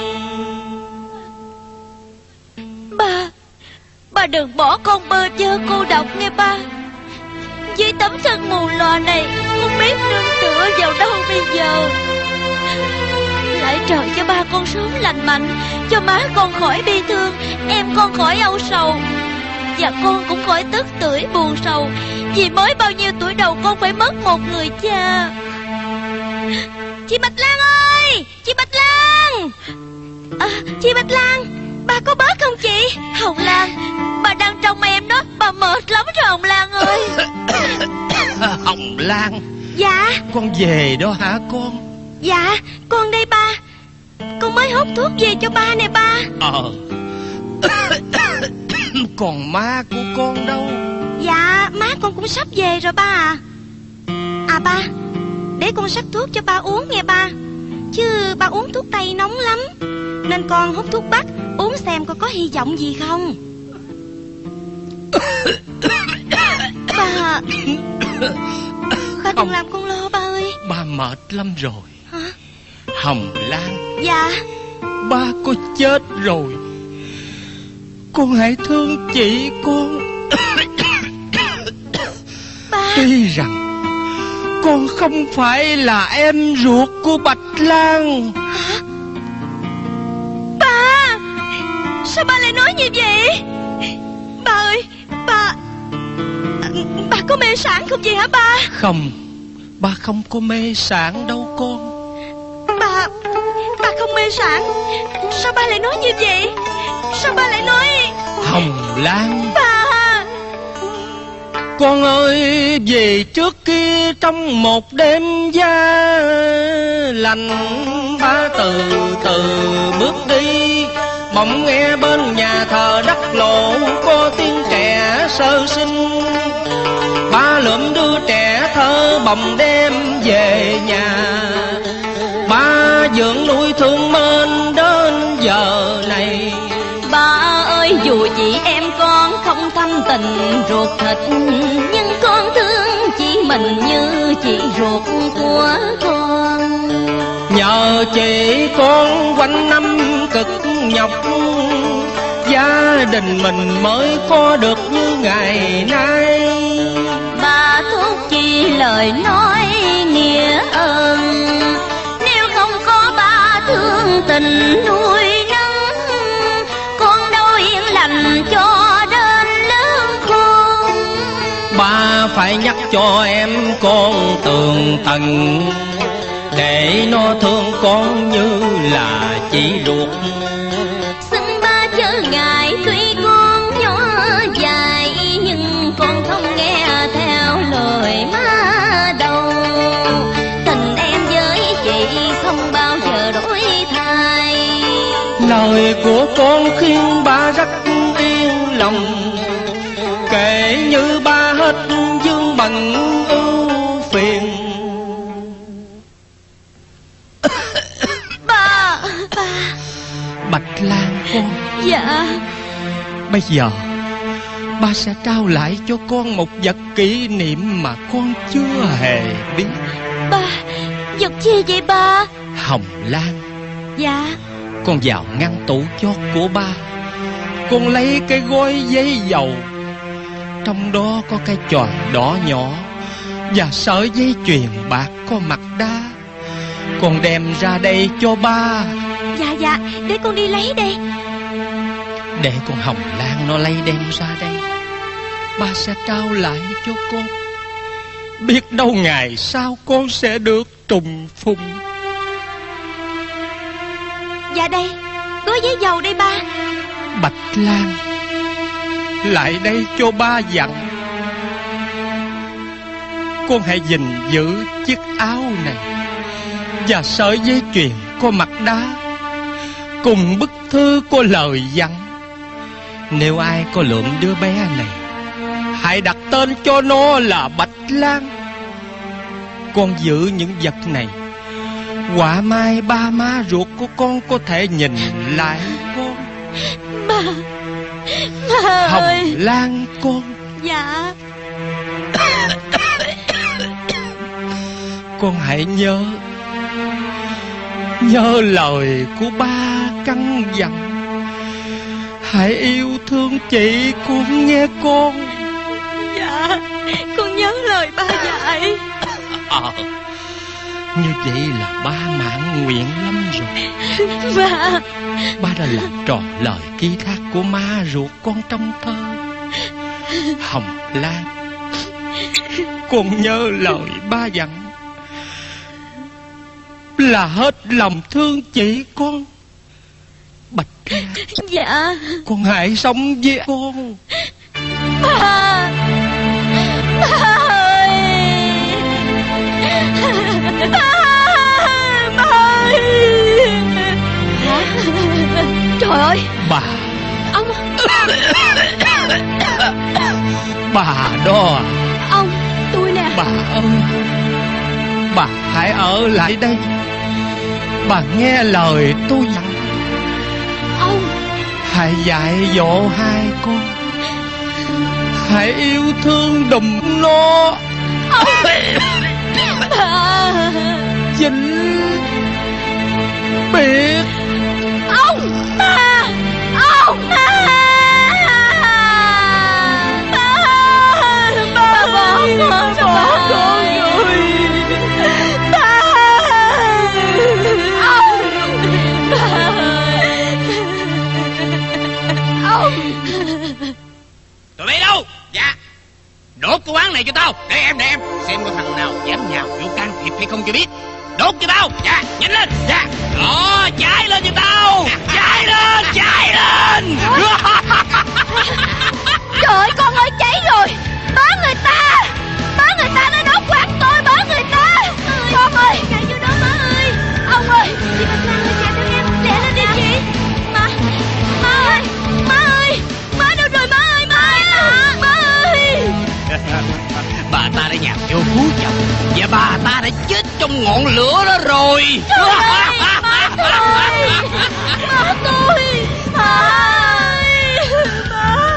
Ba đừng bỏ con bơ vơ cô độc nghe ba. Với tấm thân mù lòa này, không biết nương tựa vào đâu bây giờ. Lại trời cho ba con sớm lành mạnh, cho má con khỏi bi thương, em con khỏi âu sầu, và con cũng khỏi tức tưởi buồn sầu, vì mới bao nhiêu tuổi đầu con phải mất một người cha. Chị Bạch Lan ơi, chị Bạch Lan. Chị Bạch Lan, ba có bớt không chị? Hồng Lan, bà đang trông em đó, bà mệt lắm rồi Hồng Lan ơi. Hồng Lan. Dạ. Con về đó hả con? Dạ, con đây ba. Con mới hút thuốc về cho ba nè ba. Còn má của con đâu? Dạ, má con cũng sắp về rồi ba à. À ba, để con sắc thuốc cho ba uống nghe ba. Chứ ba uống thuốc tây nóng lắm, nên con hút thuốc bắc, uống xem coi có hy vọng gì không. Ba đừng làm con lo ba ơi. Ba mệt lắm rồi. Hả? Hồng Lan. Dạ. Ba có chết rồi, con hãy thương chị con. Ba. Tuy rằng con không phải là em ruột của Bạch Lan. Hả? Ba, sao ba lại nói như vậy? Ba ơi, ba có mê sảng không vậy hả ba? Không, ba không có mê sảng đâu con. Ba không mê sảng. Sao ba lại nói như vậy? Sao ba lại nói? Hồng Lan. Ba. Con ơi, về trước kia trong một đêm giá lạnh, ba từ từ bước đi, bỗng nghe bên nhà thờ đất lộ có tiếng trẻ sơ sinh. Ba lượm đứa trẻ thơ bồng đem về nhà, ba dưỡng nuôi thương mến đến giờ này. Ba ơi, dù chị em con không thâm tình ruột thịt, nhưng con thương chị mình như chị ruột của con. Nhờ chị con quanh năm cực nhọc, gia đình mình mới có được như ngày nay. Ba thốt chi lời nói nghĩa ơn, nếu không có ba thương tình nuôi nấng, con đâu yên lành cho đến lớn khôn. Ba phải nhắc cho em con tường tận, để nó thương con như là chị ruột. Xin ba chớ ngại tuy con nhỏ dài, nhưng con không nghe theo lời má đâu. Tình em với chị không bao giờ đổi thay. Lời của con khiến ba rất yên lòng, kể như ba hết dương bận ưu phiền. Ba. Bạch Lan con. Dạ. Bây giờ ba sẽ trao lại cho con một vật kỷ niệm mà con chưa hề biết. Ba, vật chi vậy ba? Hồng Lan. Dạ. Con vào ngăn tủ chót của ba, con lấy cái gói giấy dầu, trong đó có cái choàng đỏ nhỏ và sợi dây chuyền bạc có mặt đá. Con đem ra đây cho ba. Dạ, để con đi lấy đây. Để con Hồng Lan nó lấy đem ra đây, ba sẽ trao lại cho con. Biết đâu ngày sau con sẽ được trùng phùng. Dạ đây, gói giấy dầu đây ba. Bạch Lan, lại đây cho ba dặn. con hãy gìn giữ chiếc áo này và sợi dây chuyền có mặt đá, cùng bức thư có lời dặn. Nếu ai có lượm đứa bé này, hãy đặt tên cho nó là Bạch Lan. Con giữ những vật này, quả mai ba má ruột của con có thể nhìn lại con. Ba Hồng ơi. Lan con. Dạ. Con hãy nhớ lời của ba căn dặn. Hãy yêu thương chị con nghe con. Dạ, con nhớ lời ba dạy. Như vậy là ba mãn nguyện lắm rồi. Ba đã làm tròn lời ký thác của má ruột con trong thơ. Hồng Lan, con nhớ lời ba dặn là hết lòng thương chị con. Bạch Lan, Dạ. con hãy sống với con. Ba ơi. Ba ơi. Trời ơi. Bà. Ông. Bà đó. Ông, tôi nè. Bà ơi, bà hãy ở lại đây. Bà nghe lời tôi dặn. Ông. Hãy dạy dỗ hai con. Hãy yêu thương đùm nó. Ông. Bà. Vĩnh biệt. Ông. Ba. Ông. Ba. Ba bỏ con rồi. Ba. Ông. Ba. Ông. Tụi bay đâu? Dạ. Đốt cái quán này cho tao. Để em xem có thằng nào dám nhào vô can thiệp hay không cho biết. Đốt cho tao. Dạ, nhanh lên. Dạ. Đó, cháy lên cho tao. Cháy lên, cháy lên. Trời ơi, con ơi, cháy rồi. Báo người ta nó đốt quán tôi, báo người ta. Con ơi, chạy vô đó má ơi. Ông ơi, chị Bạch Lan ơi, chạy theo em. Lẹ lên đi chị. Má ơi, má đâu rồi má ơi, má ơi. Bà ta đã nhào vô cứu chồng và bà ta đã chết trong ngọn lửa đó rồi. Trời ơi, má tôi. Má ơi, má.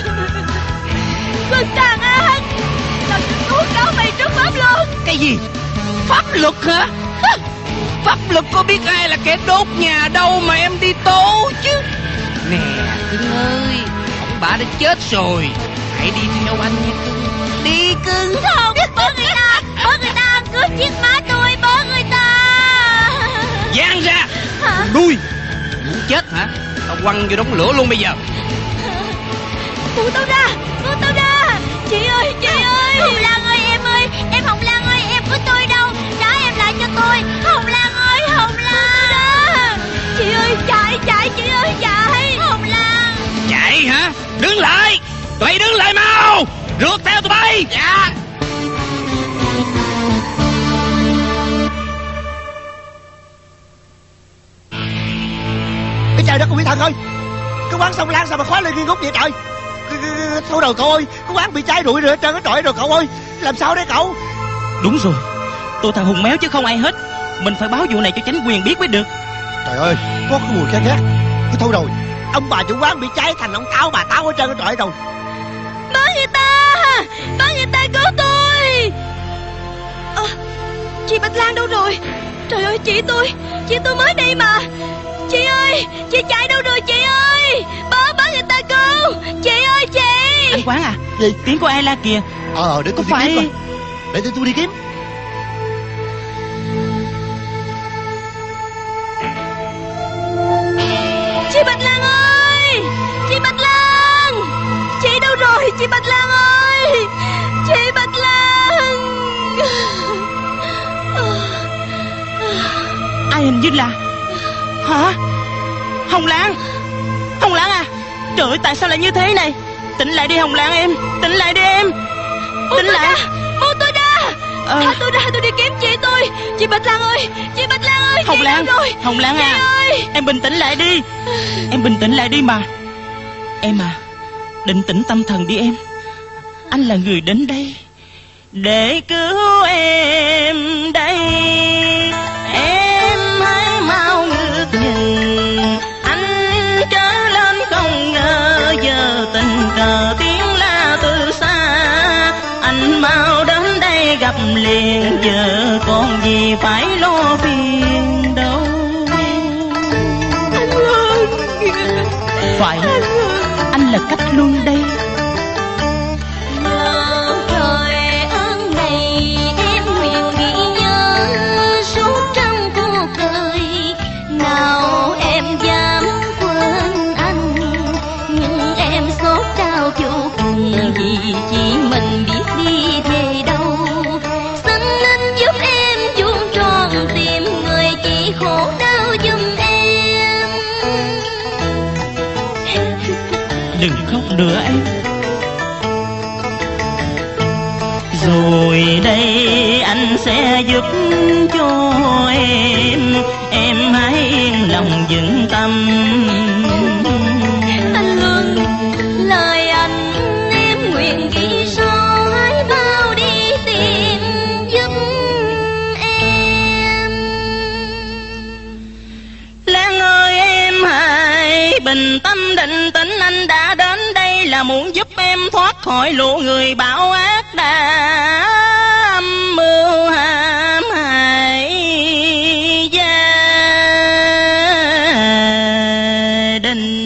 Quân tàn ác, làm tôi tố cáo mày trước pháp luật. Cái gì? Pháp luật hả? Pháp luật có biết ai là kẻ đốt nhà đâu mà em đi tố chứ. Nè cưng ơi, ông bà đã chết rồi, hãy đi theo anh nha cưng. Đi cưng. Không, bớ người ta ăn cướp chiếc má tôi, bớ người ta. Giang ra. Hả? Đuôi. Muốn chết hả? Tao quăng vô đống lửa luôn bây giờ. Buông tao ra. Chị ơi. Hồng Lan ơi, em Hồng Lan ơi, em của tôi đâu? Trả em lại cho tôi. Hồng Lan ơi, Hồng Lan. Chị ơi, chạy, chị ơi, chạy. Hồng Lan. Chạy hả? Đứng lại. Tụi bay đứng lại mau. Rượt theo tụi bay. Dạ. Cái trời đất con Mỹ Thần ơi, cái quán sông Lan sao mà khói lên nghi ngút vậy trời. Thôi rồi cậu ơi, cái quán bị cháy rụi rồi hết trơn hết trọi rồi cậu ơi. Làm sao đấy cậu? Đúng rồi, tôi thằng Hùng Méo chứ không ai hết. Mình phải báo vụ này cho chính quyền biết mới được. Trời ơi, có cái mùi khét khét. Thôi rồi, ông bà chủ quán bị cháy thành ông táo bà táo hết trơn hết trọi rồi. Báo người ta cứu tôi. Chị Bạch Lan đâu rồi? Trời ơi, chị tôi mới đây mà. Chị ơi, chị chạy đâu rồi chị ơi? Báo người ta cứu. Chị ơi, chị. Anh Quán à? Gì? Tiếng của ai la kìa? Để tôi Có đi phải... kiếm coi. Để tôi đi kiếm. Chị Bạch Lan ơi, chị Bạch Lan. Chị đâu rồi chị Bạch Lan ơi? Chị Bạch Lan. Ai hình như là... Hả? Hồng Lan à? Trời ơi, tại sao lại như thế này? Tỉnh lại đi Hồng Lan em. Tỉnh lại đi em. Tỉnh lại. Buông tôi ra. Chị Bạch Lan ơi, chị Bạch Lan ơi. Hồng Lan rồi. Hồng Lan à, ơi. em bình tĩnh lại đi. Em bình tĩnh lại đi mà. Em à, định tĩnh tâm thần đi em. Anh là người đến đây để cứu em đây. Em hãy mau ngước nhìn, anh trở lên không ngờ giờ tình cờ tiếng la từ xa. Anh mau đến đây gặp liền, giờ còn gì phải lo phiền đâu. Phải, anh là Cách Luân đây. Vì chỉ mình biết đi về đâu, xin anh giúp em vuông tròn tìm người chỉ khổ đau giùm em. Đừng khóc nữa em. Rồi đây anh sẽ giúp cho em hãy yên lòng vững tâm. Anh Luân, lời anh em nguyện ghi sâu, hãy mau đi tìm giúp em. Lan ơi em hãy bình tâm định tĩnh, anh đã đến đây là muốn giúp em thoát khỏi lũ người bạo ác đã âm mưu hãm hại gia đình.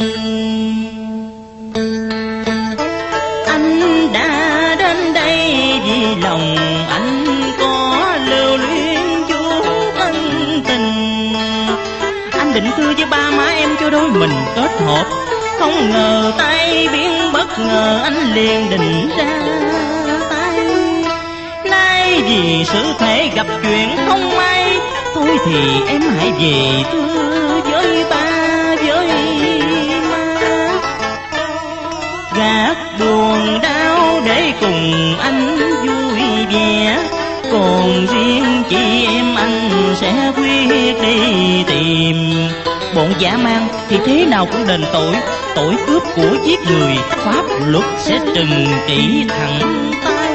Anh đã đến đây vì lòng anh có lưu luyến chút ân tình. Anh định thưa với ba má em cho đôi mình kết hợp, không ngờ tay biến bất ngờ anh liền định ra tay. Nay vì sự thể gặp chuyện không may, thôi thì em hãy về thưa với ba với má, gạt buồn đau để cùng anh vui vẻ. Còn riêng chị em anh sẽ quyết đi tìm bọn dã man thì thế nào cũng đền tội. Tội cướp của giết người pháp luật sẽ trừng trị thẳng tay.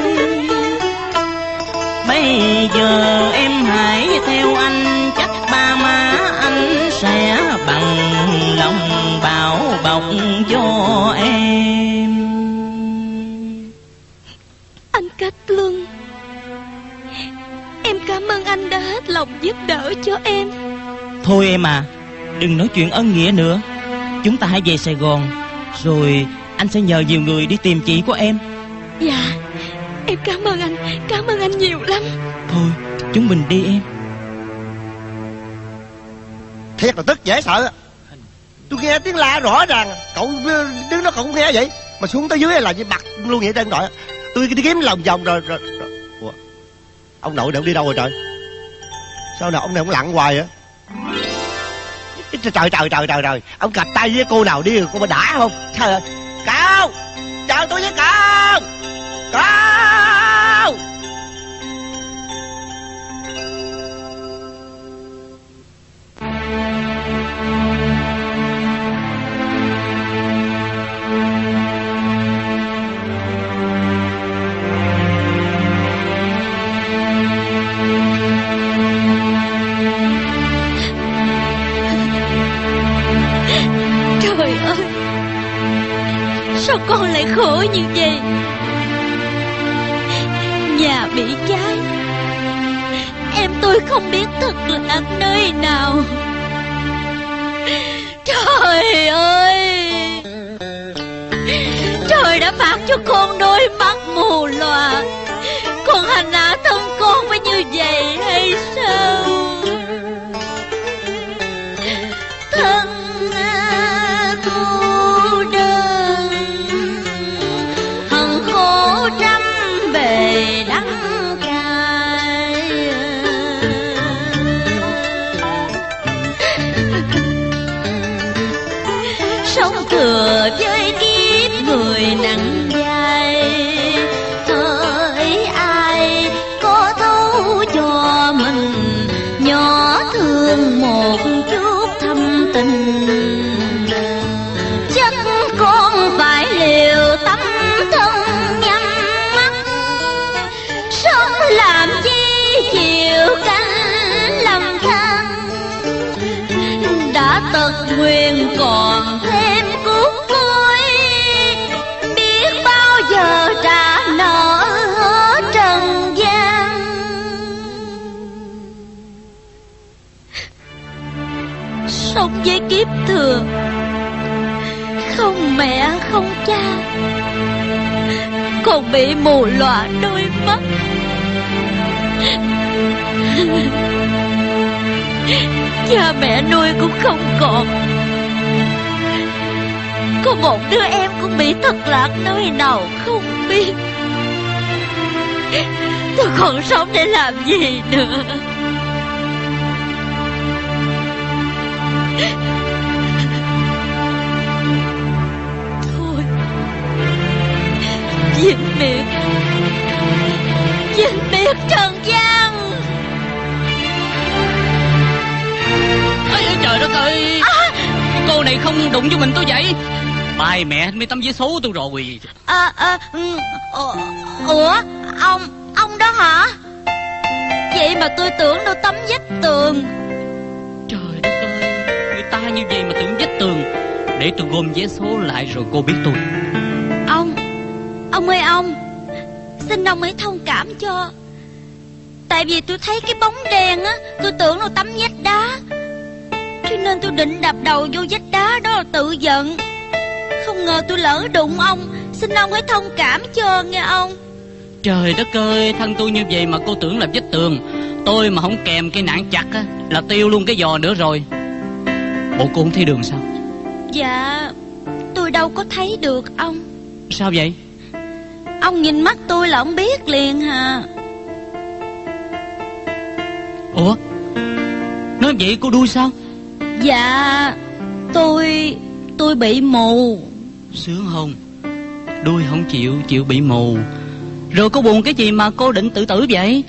Bây giờ em hãy theo anh, chắc ba má anh sẽ bằng lòng bảo bọc cho em. Anh Cách Luân, em cảm ơn anh đã hết lòng giúp đỡ cho em. Thôi em à, đừng nói chuyện ân nghĩa nữa. Chúng ta hãy về Sài Gòn, rồi anh sẽ nhờ nhiều người đi tìm chị của em. Dạ, em cảm ơn anh nhiều lắm. Thôi, chúng mình đi em. Thiệt là tức dễ sợ. Tôi nghe tiếng la rõ ràng, cậu đứng đó cậu cũng nghe vậy, mà xuống tới dưới là như bật luôn vậy trên đội. Tôi đi kiếm lòng vòng rồi. Ủa, ông nội này ông đi đâu rồi trời? Sao nào ông này ông lặn hoài vậy? Trời, ông cặp tay với cô nào đi cô mà đã không? Trời ơi, cậu, chờ tôi với cậu. Trời ơi, sao con lại khổ như vậy? Nhà bị cháy, em tôi không biết thật là nơi nào. Trời ơi, trời đã phạt cho con đôi mắt mù lòa. Con hành hạ thân con phải như vậy hay sao? Thân cô đơn, hận khổ trăm bề đắng cay. Sống thừa với kiếp người nặng dài, thời tật nguyền còn thêm cuốn cuối, biết bao giờ trả nợ trần gian. Sống với kiếp thừa, không mẹ không cha, còn bị mù lòa đôi mắt. Cha mẹ nuôi cũng không còn, có một đứa em cũng bị thất lạc nơi nào không biết. Tôi còn sống để làm gì nữa? Thôi, vĩnh biệt trần gian. Ôi trời đất ơi, cô này không đụng cho mình tôi vậy. Bài mẹ mấy tấm giấy số tôi rồi. Ủa, ông đó hả? Vậy mà tôi tưởng đâu tấm vách tường. Trời đất ơi, người ta như vậy mà tưởng vách tường. Để tôi gom vé số lại rồi cô biết tôi. Ông ơi ông, xin ông hãy thông cảm cho. Tại vì tôi thấy cái bóng đen á, tôi tưởng là tấm vách đá, cho nên tôi định đập đầu vô vách đá đó là tự giận. Không ngờ tôi lỡ đụng ông. Xin ông hãy thông cảm cho nghe ông. Trời đất ơi, thân tôi như vậy mà cô tưởng là vách tường. Tôi mà không kèm cây nạn chặt á là tiêu luôn cái giò nữa rồi. Bộ cô không thấy đường sao? Dạ, tôi đâu có thấy được ông. Sao vậy? Ông nhìn mắt tôi là ông biết liền hả? Ủa, nói vậy cô đuôi sao? Dạ, tôi bị mù. Sướng không? Đuôi không chịu bị mù. Rồi cô buồn cái gì mà cô định tự tử vậy?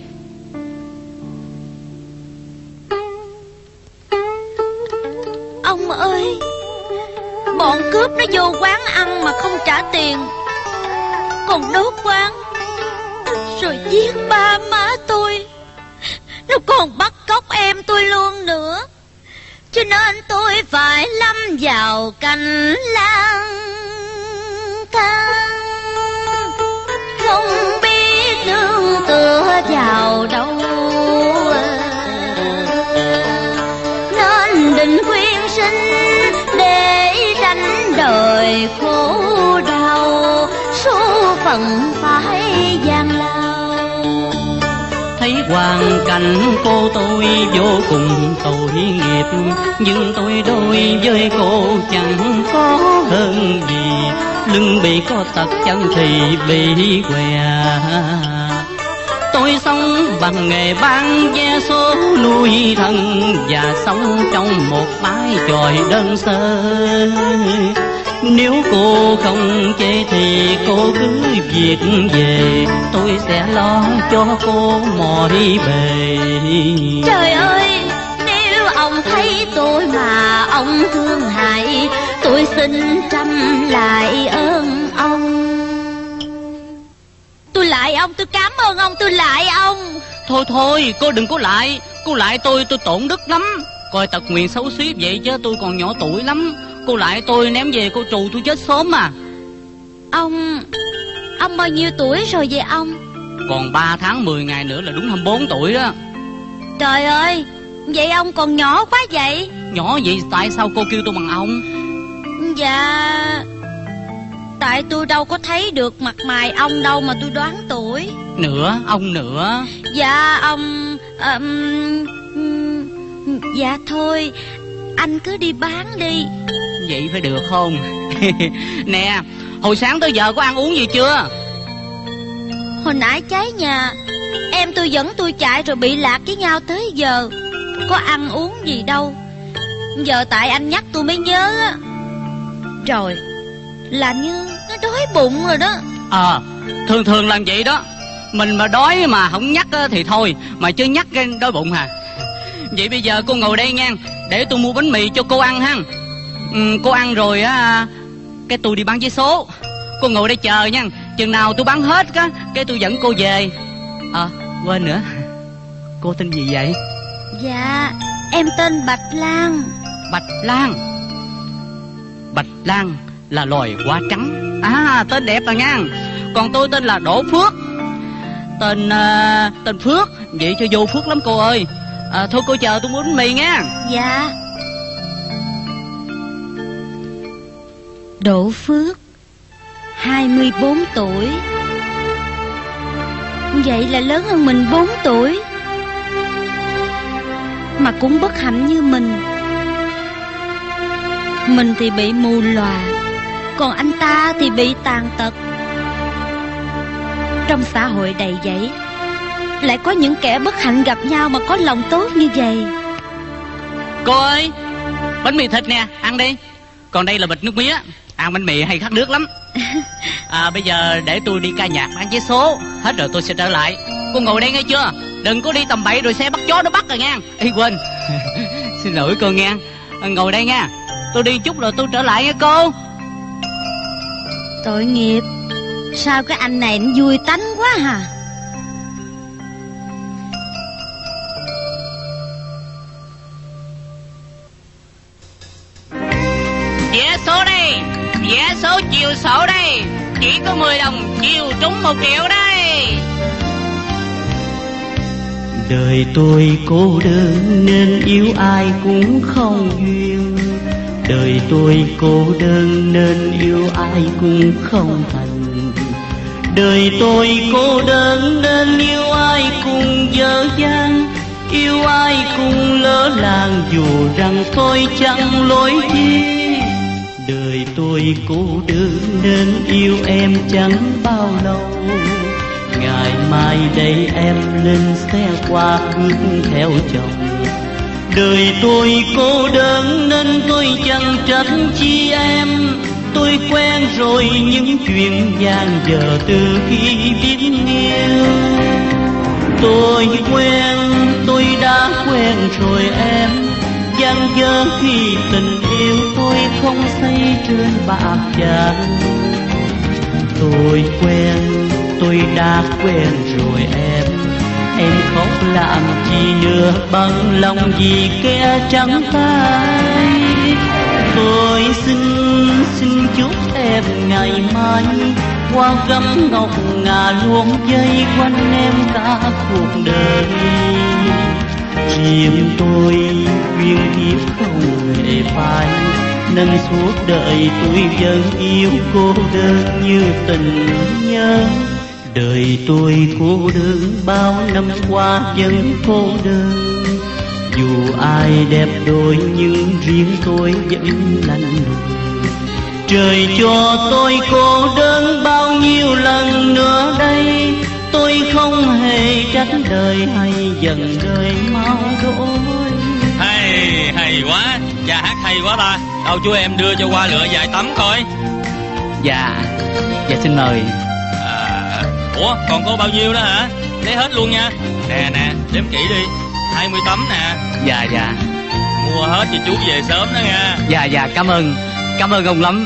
Ông ơi, bọn cướp nó vô quán ăn mà không trả tiền, còn đốt quán, rồi giết ba má tôi. Nó còn bắt cóc em tôi luôn nữa. Cho nên tôi phải lâm vào cảnh lang thang, không biết nương tựa vào đâu, nên định quyên sinh để tránh đời khổ đau, số phận phải gian lao. Thấy hoàn cảnh cô tôi vô cùng tội nghiệp, nhưng tôi đối với cô chẳng có hơn gì. Lưng bị có tật, chân thì bị què. Tôi sống bằng nghề bán vé số nuôi thân, và sống trong một mái chòi đơn sơ. Nếu cô không chê thì cô cứ việc về, tôi sẽ lo cho cô mọi bề. Trời ơi, nếu ông thấy tôi mà ông thương hại, tôi xin trăm lại ơn ông. Tôi lại ông, tôi cảm ơn ông, tôi lại ông. Thôi, cô đừng có lại. Cô lại tôi tổn đức lắm. Coi tật nguyền xấu xí vậy chứ tôi còn nhỏ tuổi lắm. Cô lại tôi ném về cô trù tôi chết sớm mà. Ông bao nhiêu tuổi rồi vậy ông? Còn 3 tháng 10 ngày nữa là đúng 24 tuổi đó. Trời ơi, vậy ông còn nhỏ quá vậy. Nhỏ vậy tại sao cô kêu tôi bằng ông? Dạ, tại tôi đâu có thấy được mặt mày ông đâu mà tôi đoán tuổi. Nữa, ông nữa. Dạ ông dạ thôi, anh cứ đi bán đi. Vậy phải được không? Nè, hồi sáng tới giờ có ăn uống gì chưa? Hồi nãy cháy nhà, em tôi dẫn tôi chạy rồi bị lạc với nhau tới giờ. Có ăn uống gì đâu. Giờ tại anh nhắc tôi mới nhớ á. Rồi, là như nó đói bụng rồi đó. Thường làm vậy đó. Mình mà đói mà không nhắc thì thôi, mà chứ nhắc cái đói bụng hả? Vậy bây giờ cô ngồi đây nha, để tôi mua bánh mì cho cô ăn ha. Cô ăn rồi á, cái tôi đi bán vé số. Cô ngồi đây chờ nha, chừng nào tôi bán hết á, cái tôi dẫn cô về. Quên nữa, cô tên gì vậy? Dạ, em tên Bạch Lan. Bạch Lan. Bạch Lan là loài hoa trắng. À, tên đẹp à nha. Còn tôi tên là Đỗ Phước. Tên Phước, vậy cho vô phước lắm cô ơi. Thôi cô chờ tôi muốn bánh mì nha. Dạ. Đỗ Phước, 24 tuổi. Vậy là lớn hơn mình 4 tuổi. Mà cũng bất hạnh như mình. Mình thì bị mù lòa, còn anh ta thì bị tàn tật. Trong xã hội đầy dẫy, lại có những kẻ bất hạnh gặp nhau mà có lòng tốt như vậy. Cô ơi, bánh mì thịt nè, ăn đi. Còn đây là bịch nước mía. Ăn bánh mì hay khát nước lắm. Bây giờ để tôi đi ca nhạc bán vé số. Hết rồi tôi sẽ trở lại. Cô ngồi đây nghe chưa? Đừng có đi tầm bậy rồi xe bắt chó nó bắt rồi nha. Ê quên. Xin lỗi cô nha. Ngồi đây nha. Tôi đi chút rồi tôi trở lại nha cô. Tội nghiệp. Sao cái anh này nó vui tánh quá hả? Vé số đây. Vé số chiều sổ đây. Chỉ có 10 đồng chiều trúng 1 triệu đây. Đời tôi cô đơn nên yêu ai cũng không duyên. Đời tôi cô đơn nên yêu ai cũng không thành. Đời tôi cô đơn nên yêu ai cũng dở dang. Yêu ai cũng lỡ làng dù rằng tôi chẳng lỗi chi. Đời tôi cô đơn nên yêu em chẳng bao lâu. Ngày mai đây em lên xe qua bước theo chồng. Đời tôi cô đơn nên tôi chẳng trách chi em. Tôi quen rồi những chuyện gian dở từ khi biết yêu. Tôi quen, tôi đã quen rồi em. Gian dở khi tình yêu tôi không xây trên bạc trắng. Tôi quen, tôi đã quen rồi em. Em khóc làm chi nữa bằng lòng vì kẻ trắng tay. Tôi xin chúc em ngày mai hoa gấm ngọc ngà luôn dây quanh em cả cuộc đời. Riêng tôi duyên kiếp không hề phai, nên suốt đời tôi vẫn yêu cô đơn như tình nhân. Đời tôi cô đơn bao năm qua vẫn cô đơn. Dù ai đẹp đôi nhưng riêng tôi vẫn lạnh lùng. Trời cho tôi cô đơn bao nhiêu lần nữa đây. Tôi không hề trách đời hay giận đời mau đổi. Hay quá, cha hát hay quá ba. Đâu chú em đưa cho qua lựa vài tấm coi. Dạ xin mời. Ủa còn có bao nhiêu đó hả? Lấy hết luôn nha. Nè đếm kỹ đi. 20 tấm nè. Dạ. Mua hết cho chú về sớm đó nha. Dạ cảm ơn ông lắm.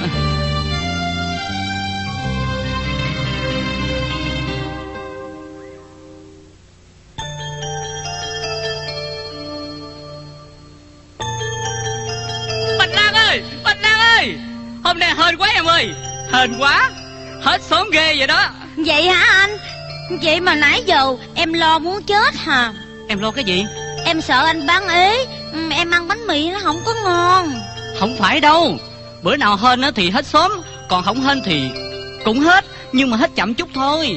Bạch Lan ơi, hôm nay hên quá em ơi. Hên quá, hết sớm ghê vậy đó. Vậy hả anh? Vậy mà nãy giờ em lo muốn chết hả? Em lo cái gì? Em sợ anh bán ế. Em ăn bánh mì nó không có ngon. Không phải đâu. Bữa nào hên thì hết sớm, còn không hên thì cũng hết, nhưng mà hết chậm chút thôi.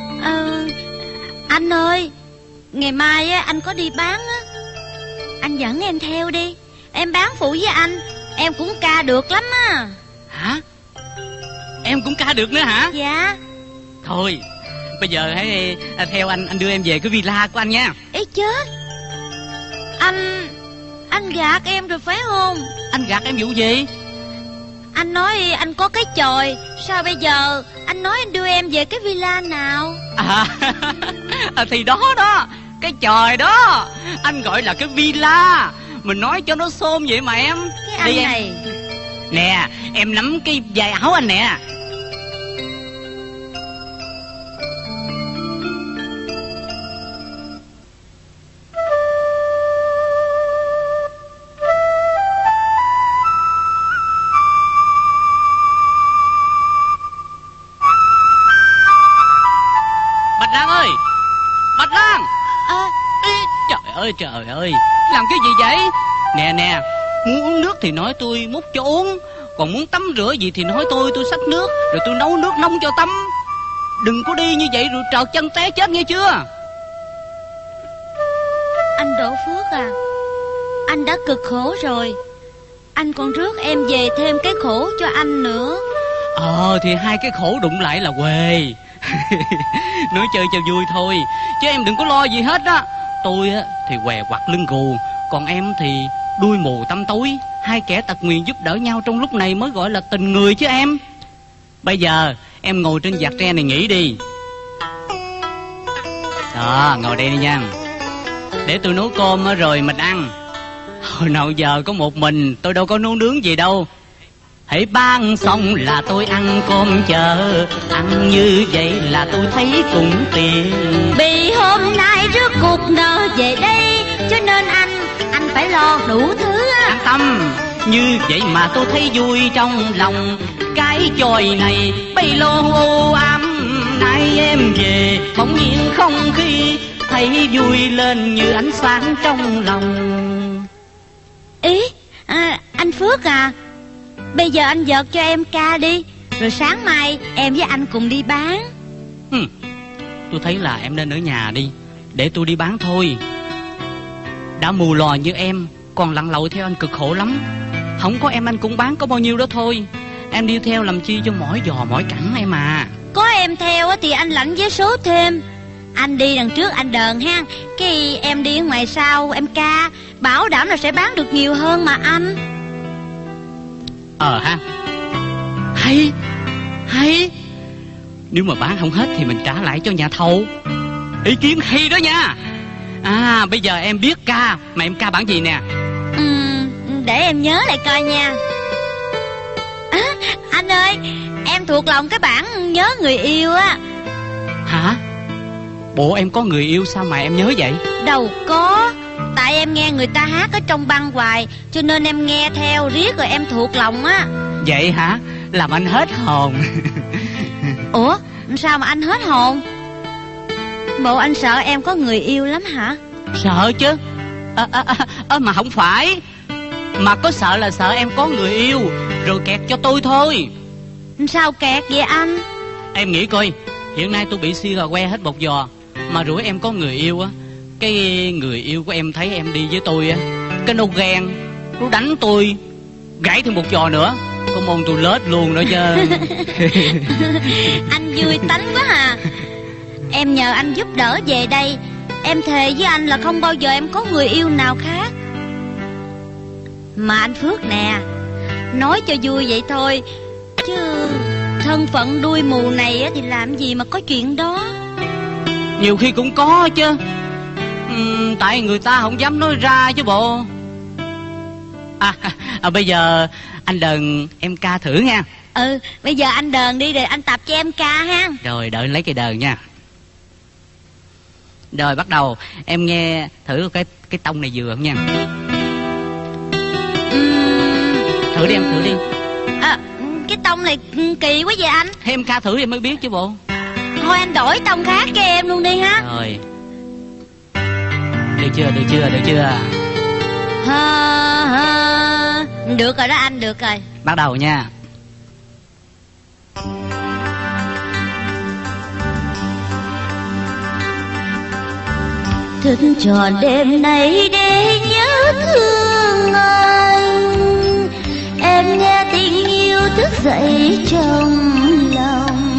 Anh ơi, ngày mai anh có đi bán á, anh dẫn em theo đi. Em bán phụ với anh. Em cũng ca được lắm á. Hả? Em cũng ca được nữa hả? Dạ. Thôi bây giờ hãy theo anh đưa em về cái villa của anh nha. Ê chết, anh gạt em rồi phải không? Anh gạt em vụ gì? Anh nói anh có cái chòi. Sao bây giờ anh nói anh đưa em về cái villa nào? Thì đó, cái chòi đó. Anh gọi là cái villa. Mình nói cho nó xôm vậy mà em. Cái anh đi này em. Nè, em nắm cái vai áo anh nè. trời ơi, làm cái gì vậy? Nè nè, muốn uống nước thì nói tôi múc cho uống, còn muốn tắm rửa gì thì nói tôi xách nước, rồi tôi nấu nước nóng cho tắm. Đừng có đi như vậy rồi trợt chân té chết nghe chưa? Anh Đỗ Phước à, anh đã cực khổ rồi, anh còn rước em về thêm cái khổ cho anh nữa. Thì hai cái khổ đụng lại là quê. Nói chơi cho vui thôi, chứ em đừng có lo gì hết á. Tôi á thì què quặt lưng gù, còn em thì đuôi mù tăm tối. Hai kẻ tật nguyền giúp đỡ nhau trong lúc này mới gọi là tình người chứ em. Bây giờ em ngồi trên vạt tre này nghỉ đi. Đó, ngồi đây đi nha, để tôi nấu cơm rồi mình ăn. Hồi nào giờ có một mình, tôi đâu có nấu nướng gì đâu. Hãy bán xong là tôi ăn cơm chợ, ăn như vậy là tôi thấy cũng tiền. Vì hôm nay rước cuộc nợ về đây, cho nên anh phải lo đủ thứ. An tâm, như vậy mà tôi thấy vui trong lòng. Cái chòi này bay lô ô ám, nay em về bỗng nhiên không khí thấy vui lên như ánh sáng trong lòng. Ý, anh Phước à, bây giờ anh vợt cho em ca đi, rồi sáng mai em với anh cùng đi bán. Tôi thấy là em nên ở nhà đi, để tôi đi bán thôi. Đã mù lòa như em, còn lặn lội theo anh cực khổ lắm. Không có em anh cũng bán có bao nhiêu đó thôi. Em đi theo làm chi cho mỏi giò mỏi cẳng em à. Có em theo thì anh lãnh vé số thêm. Anh đi đằng trước anh đờn ha, cái em đi ở ngoài sau em ca, bảo đảm là sẽ bán được nhiều hơn mà anh. Ha, hay. Nếu mà bán không hết thì mình trả lại cho nhà thầu. Ý kiến hay đó nha. Bây giờ em biết ca, mà em ca bản gì nè? Để em nhớ lại coi nha. Anh ơi, em thuộc lòng cái bản Nhớ Người Yêu á. Hả? Bộ em có người yêu sao mà em nhớ vậy? Đâu có, tại em nghe người ta hát ở trong băng hoài, cho nên em nghe theo riết rồi em thuộc lòng á. Vậy hả? Làm anh hết hồn. Ủa, sao mà anh hết hồn? Bộ anh sợ em có người yêu lắm hả? Sợ chứ. Mà không phải. Mà có sợ là sợ em có người yêu rồi kẹt cho tôi thôi. Sao kẹt vậy anh? Em nghĩ coi, hiện nay tôi bị si gà que hết một giò, mà rủi em có người yêu á, cái người yêu của em thấy em đi với tôi á, cái nó ghen, nó đánh tôi, gãy thêm một giò nữa, có mong tôi lết luôn đó chứ. Anh vui tánh quá à. Em nhờ anh giúp đỡ về đây, em thề với anh là không bao giờ em có người yêu nào khác. Mà anh Phước nè, nói cho vui vậy thôi, chứ thân phận đuôi mù này thì làm gì mà có chuyện đó. Nhiều khi cũng có chứ, tại người ta không dám nói ra chứ bộ. Bây giờ anh đờn em ca thử nha. Bây giờ anh đờn đi rồi anh tập cho em ca ha. Rồi đợi lấy cây đờn nha. Rồi bắt đầu, em nghe thử cái tông này vừa không nha. Thử đi em, thử đi. Cái tông này kỳ quá vậy anh. Em ca thử thì mới biết chứ bộ. Thôi anh đổi tông khác cho em luôn đi ha. Rồi. Được chưa? Được rồi đó anh, được rồi. Bắt đầu nha. Thức tròn đêm nay để nhớ thương anh, em nghe tình yêu thức dậy trong lòng.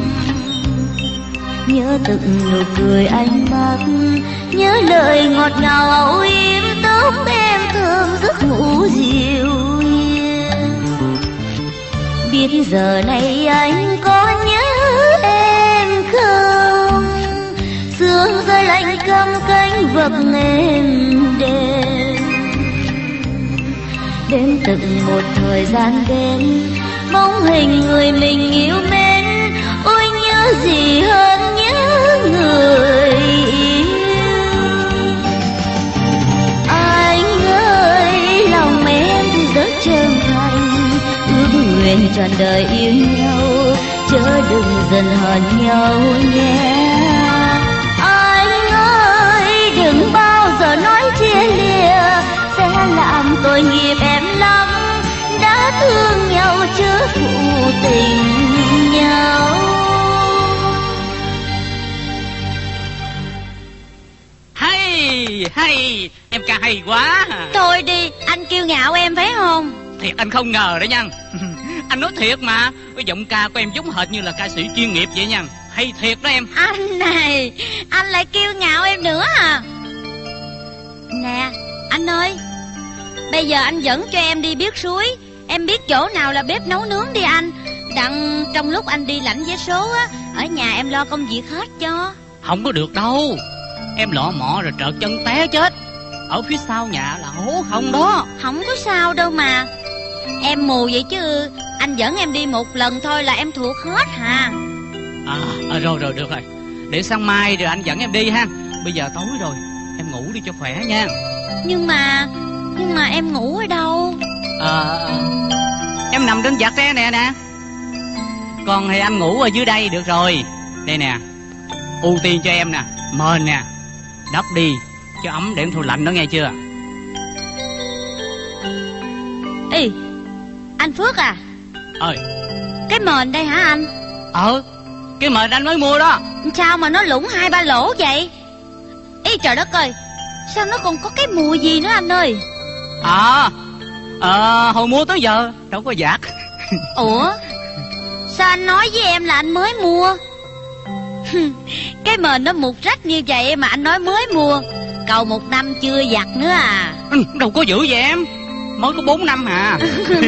Nhớ từng nụ cười ánh mắt, nhớ lời ngọt ngào âu yếm, tóc em thơm giấc ngủ dịu yên. Biết giờ này anh có nhớ em không? Sương rơi lạnh căm cánh vực êm đêm. Đến từng một thời gian đến, bóng hình người mình yêu mến, ôi nhớ gì hơn nhớ người yêu. Anh ơi, lòng em rất chân thành, ước nguyện trọn đời yêu nhau, chớ đừng dần hờn nhau nhé. Anh ơi, đừng bao giờ nói nghiệp em lắm, đã thương nhau chứ phụ tình nhau. Hay, em ca hay quá. Thôi đi, anh kiêu ngạo em phải không? Thiệt anh không ngờ đó nha. Anh nói thiệt mà, cái giọng ca của em giống hệt như là ca sĩ chuyên nghiệp vậy nha. Hay thiệt đó em. Anh này, anh lại kiêu ngạo em nữa à? Nè, anh ơi, bây giờ anh dẫn cho em đi biết suối. Em biết chỗ nào là bếp nấu nướng đi anh. Đặng trong lúc anh đi lãnh vé số á, ở nhà em lo công việc hết cho. Không có được đâu, em lọ mọ rồi trợt chân té chết. Ở phía sau nhà là hố không đó. Không có sao đâu mà. Em mù vậy chứ anh dẫn em đi một lần thôi là em thuộc hết hả? Rồi được rồi. Để sáng mai rồi anh dẫn em đi ha. Bây giờ tối rồi, em ngủ đi cho khỏe nha. Nhưng mà em ngủ ở đâu? Em nằm trên giặt thế nè. Còn thì anh ngủ ở dưới đây được rồi. Đây nè, ưu tiên cho em nè, mền nè, đắp đi cho ấm để em thổi lạnh đó nghe chưa? Ê, anh Phước à? Ơi, cái mền đây hả anh? Cái mền anh mới mua đó. Sao mà nó lủng 2-3 lỗ vậy? Ý trời đất ơi, sao nó còn có cái mùi gì nữa anh ơi? Hồi mua tới giờ đâu có giặt. Ủa, sao anh nói với em là anh mới mua? Cái mền nó mục rách như vậy mà anh nói mới mua. Cầu 1 năm chưa giặt nữa à? Đâu có dữ vậy em, mới có 4 năm à.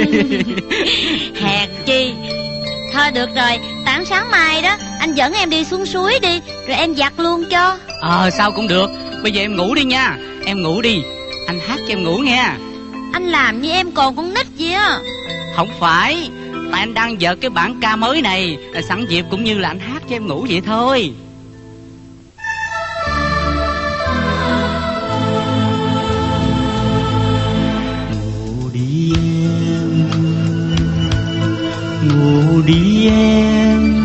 Hèn chi. Thôi được rồi, tảng sáng mai đó anh dẫn em đi xuống suối đi, rồi em giặt luôn cho. Sao cũng được. Bây giờ em ngủ đi nha. Em ngủ đi, anh hát cho em ngủ nghe. Anh làm như em còn con nít vậy á. Không phải, tại anh đang dợt cái bản ca mới này, sẵn dịp cũng như là anh hát cho em ngủ vậy thôi. Ngủ đi em, ngủ đi em,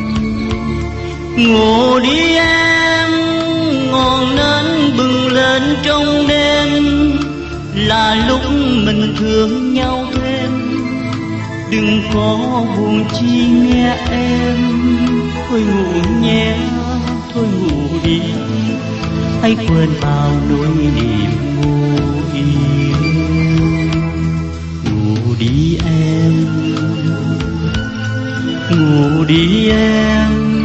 ngủ đi em. Ngọn nến bừng lên trong đêm là lúc mình thương nhau thêm. Đừng có buồn chi nghe em, thôi ngủ nhé, thôi ngủ đi. Hãy quên bao nỗi niềm ngủ yên. Ngủ đi em, ngủ đi em,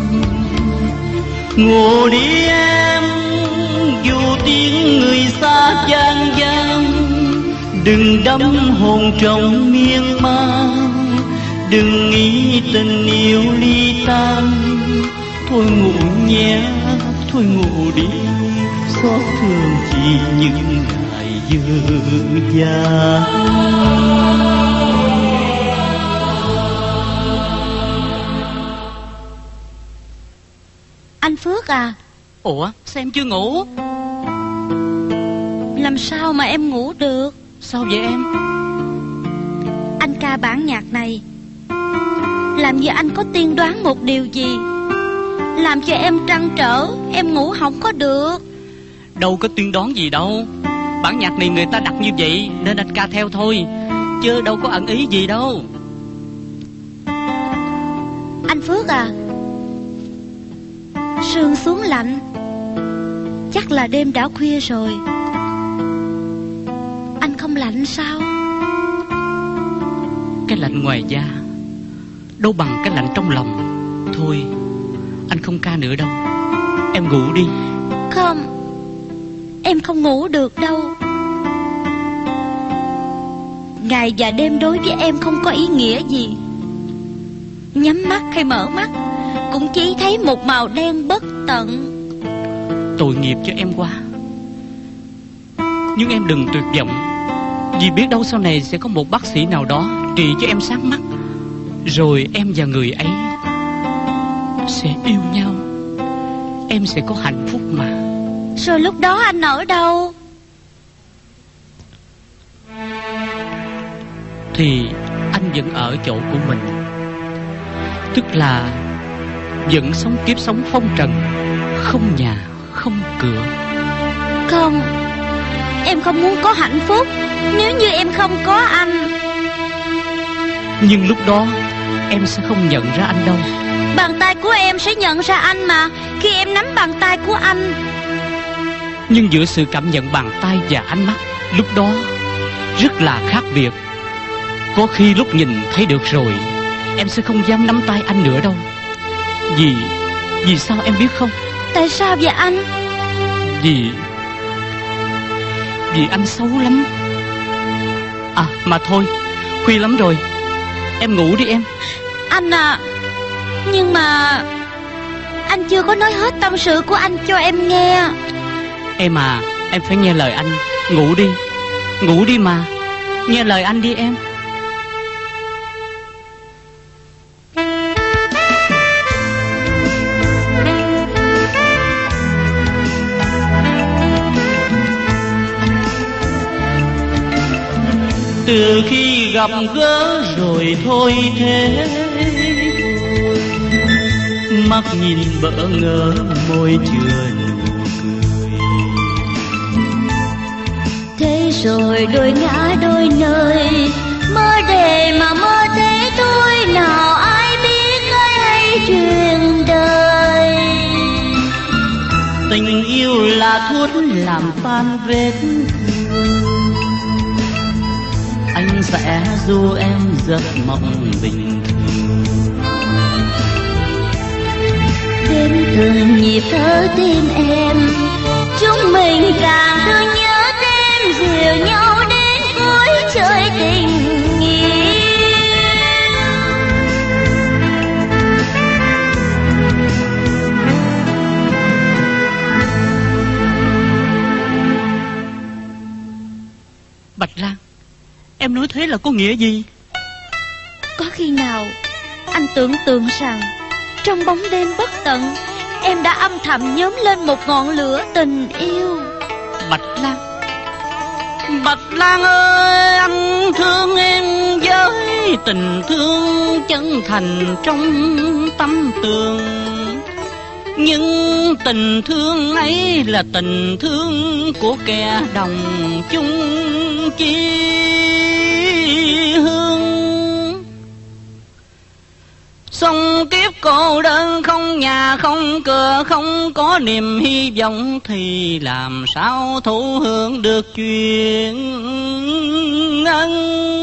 ngủ đi em. Dù tiếng người xa vang vang, đừng đắm hồn trong miên man. Đừng nghĩ tình yêu ly tan. Thôi ngủ nhé, thôi ngủ đi. Xót thương chỉ những ngày dư dáng. Anh Phước à? Ủa, sao em chưa ngủ? Làm sao mà em ngủ được? Sao vậy em? Anh ca bản nhạc này làm như anh có tiên đoán một điều gì, làm cho em trăn trở, em ngủ không có được. Đâu có tiên đoán gì đâu. Bản nhạc này người ta đặt như vậy nên anh ca theo thôi, chứ đâu có ẩn ý gì đâu. Anh Phước à, sương xuống lạnh, chắc là đêm đã khuya rồi. Anh không lạnh sao? Cái lạnh ngoài da đâu bằng cái lạnh trong lòng. Thôi, anh không ca nữa đâu, em ngủ đi. Không, em không ngủ được đâu. Ngày và đêm đối với em không có ý nghĩa gì. Nhắm mắt hay mở mắt cũng chỉ thấy một màu đen bất tận. Tội nghiệp cho em quá. Nhưng em đừng tuyệt vọng, vì biết đâu sau này sẽ có một bác sĩ nào đó trị cho em sáng mắt, rồi em và người ấy sẽ yêu nhau. Em sẽ có hạnh phúc mà. Rồi lúc đó anh ở đâu? Thì anh vẫn ở chỗ của mình, tức là vẫn sống kiếp sống phong trần, không nhà không cửa. Không, em không muốn có hạnh phúc. Nếu như em không có anh. Nhưng lúc đó em sẽ không nhận ra anh đâu. Bàn tay của em sẽ nhận ra anh mà, khi em nắm bàn tay của anh. Nhưng giữa sự cảm nhận bàn tay và ánh mắt lúc đó rất là khác biệt. Có khi lúc nhìn thấy được rồi, em sẽ không dám nắm tay anh nữa đâu. Vì sao em biết không? Tại sao vậy anh? Vì anh xấu lắm. À mà thôi, khuya lắm rồi, em ngủ đi em. Anh à, nhưng mà anh chưa có nói hết tâm sự của anh cho em nghe. Em à, em phải nghe lời anh. Ngủ đi, ngủ đi mà. Nghe lời anh đi em. Từ khi gặp gỡ rồi thôi thế, mắt nhìn bỡ ngỡ môi chưa nụ cười. Thế rồi đôi ngã đôi nơi, mơ đề mà mơ thế thôi, nào ai biết ai hay chuyện đời. Tình yêu là thuốc làm tan vết thương, anh sẽ du em giấc mộng bình thường. Đêm từng nhịp thở tim em, chúng mình càng thương nhớ thêm, dìu nhau đến cuối trời tình yêu. Bạch Lan, em nói thế là có nghĩa gì? Có khi nào anh tưởng tượng rằng trong bóng đêm bất tận, em đã âm thầm nhóm lên một ngọn lửa tình yêu? Bạch Lan, Bạch Lan ơi, anh thương em với tình thương chân thành trong tâm tường. Nhưng tình thương ấy là tình thương của kẻ đồng chung chí hương. Sống kiếp cô đơn, không nhà không cửa, không có niềm hy vọng, thì làm sao thụ hưởng được chuyện ân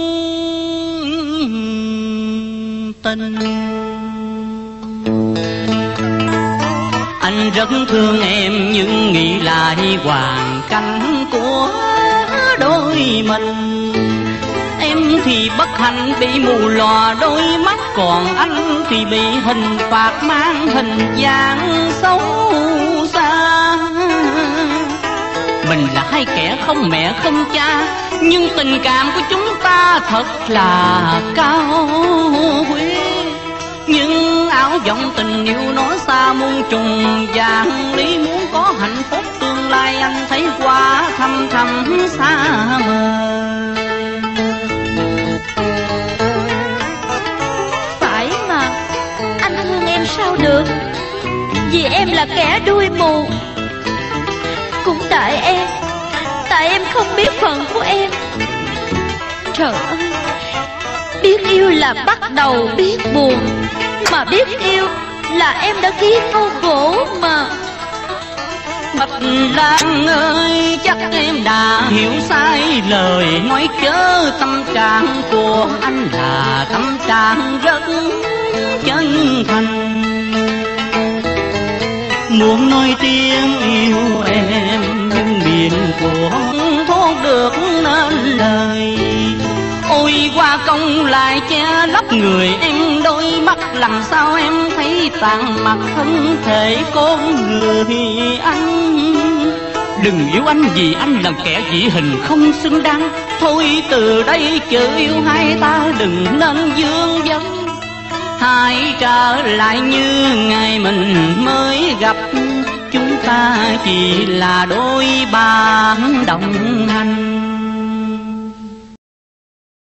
tình. Anh rất thương em nhưng nghĩ lại hoàn cảnh của đôi mình. Em thì bất hạnh bị mù lòa đôi mắt, còn anh thì bị hình phạt mang hình dạng xấu xa. Mình là hai kẻ không mẹ không cha, nhưng tình cảm của chúng ta thật là cao quý. Nhưng áo vọng tình yêu nó xa muôn trùng vàng lý, muốn có hạnh phúc tương lai anh thấy quá thăm thẳm xa mờ. Phải mà, anh thương em sao được, vì em là kẻ đuôi mù. Cũng tại em không biết phận của em. Trời ơi, biết yêu là bắt đầu biết buồn, mà biết yêu là em đã khiến cô khổ mà. Bạch Lan ơi, chắc em đã hiểu sai lời nói chớ. Tâm trạng của anh là tâm trạng rất chân thành, muốn nói tiếng yêu em nhưng miệng của không thốt được nên lời. Ôi qua công lại che lấp người em đôi mắt, làm sao em thấy tàn mặt thân thể con người anh. Đừng yêu anh vì anh là kẻ dị hình không xứng đáng. Thôi từ đây chữ yêu hai ta đừng nên vương vấn. Hãy trở lại như ngày mình mới gặp, chúng ta chỉ là đôi bạn đồng hành.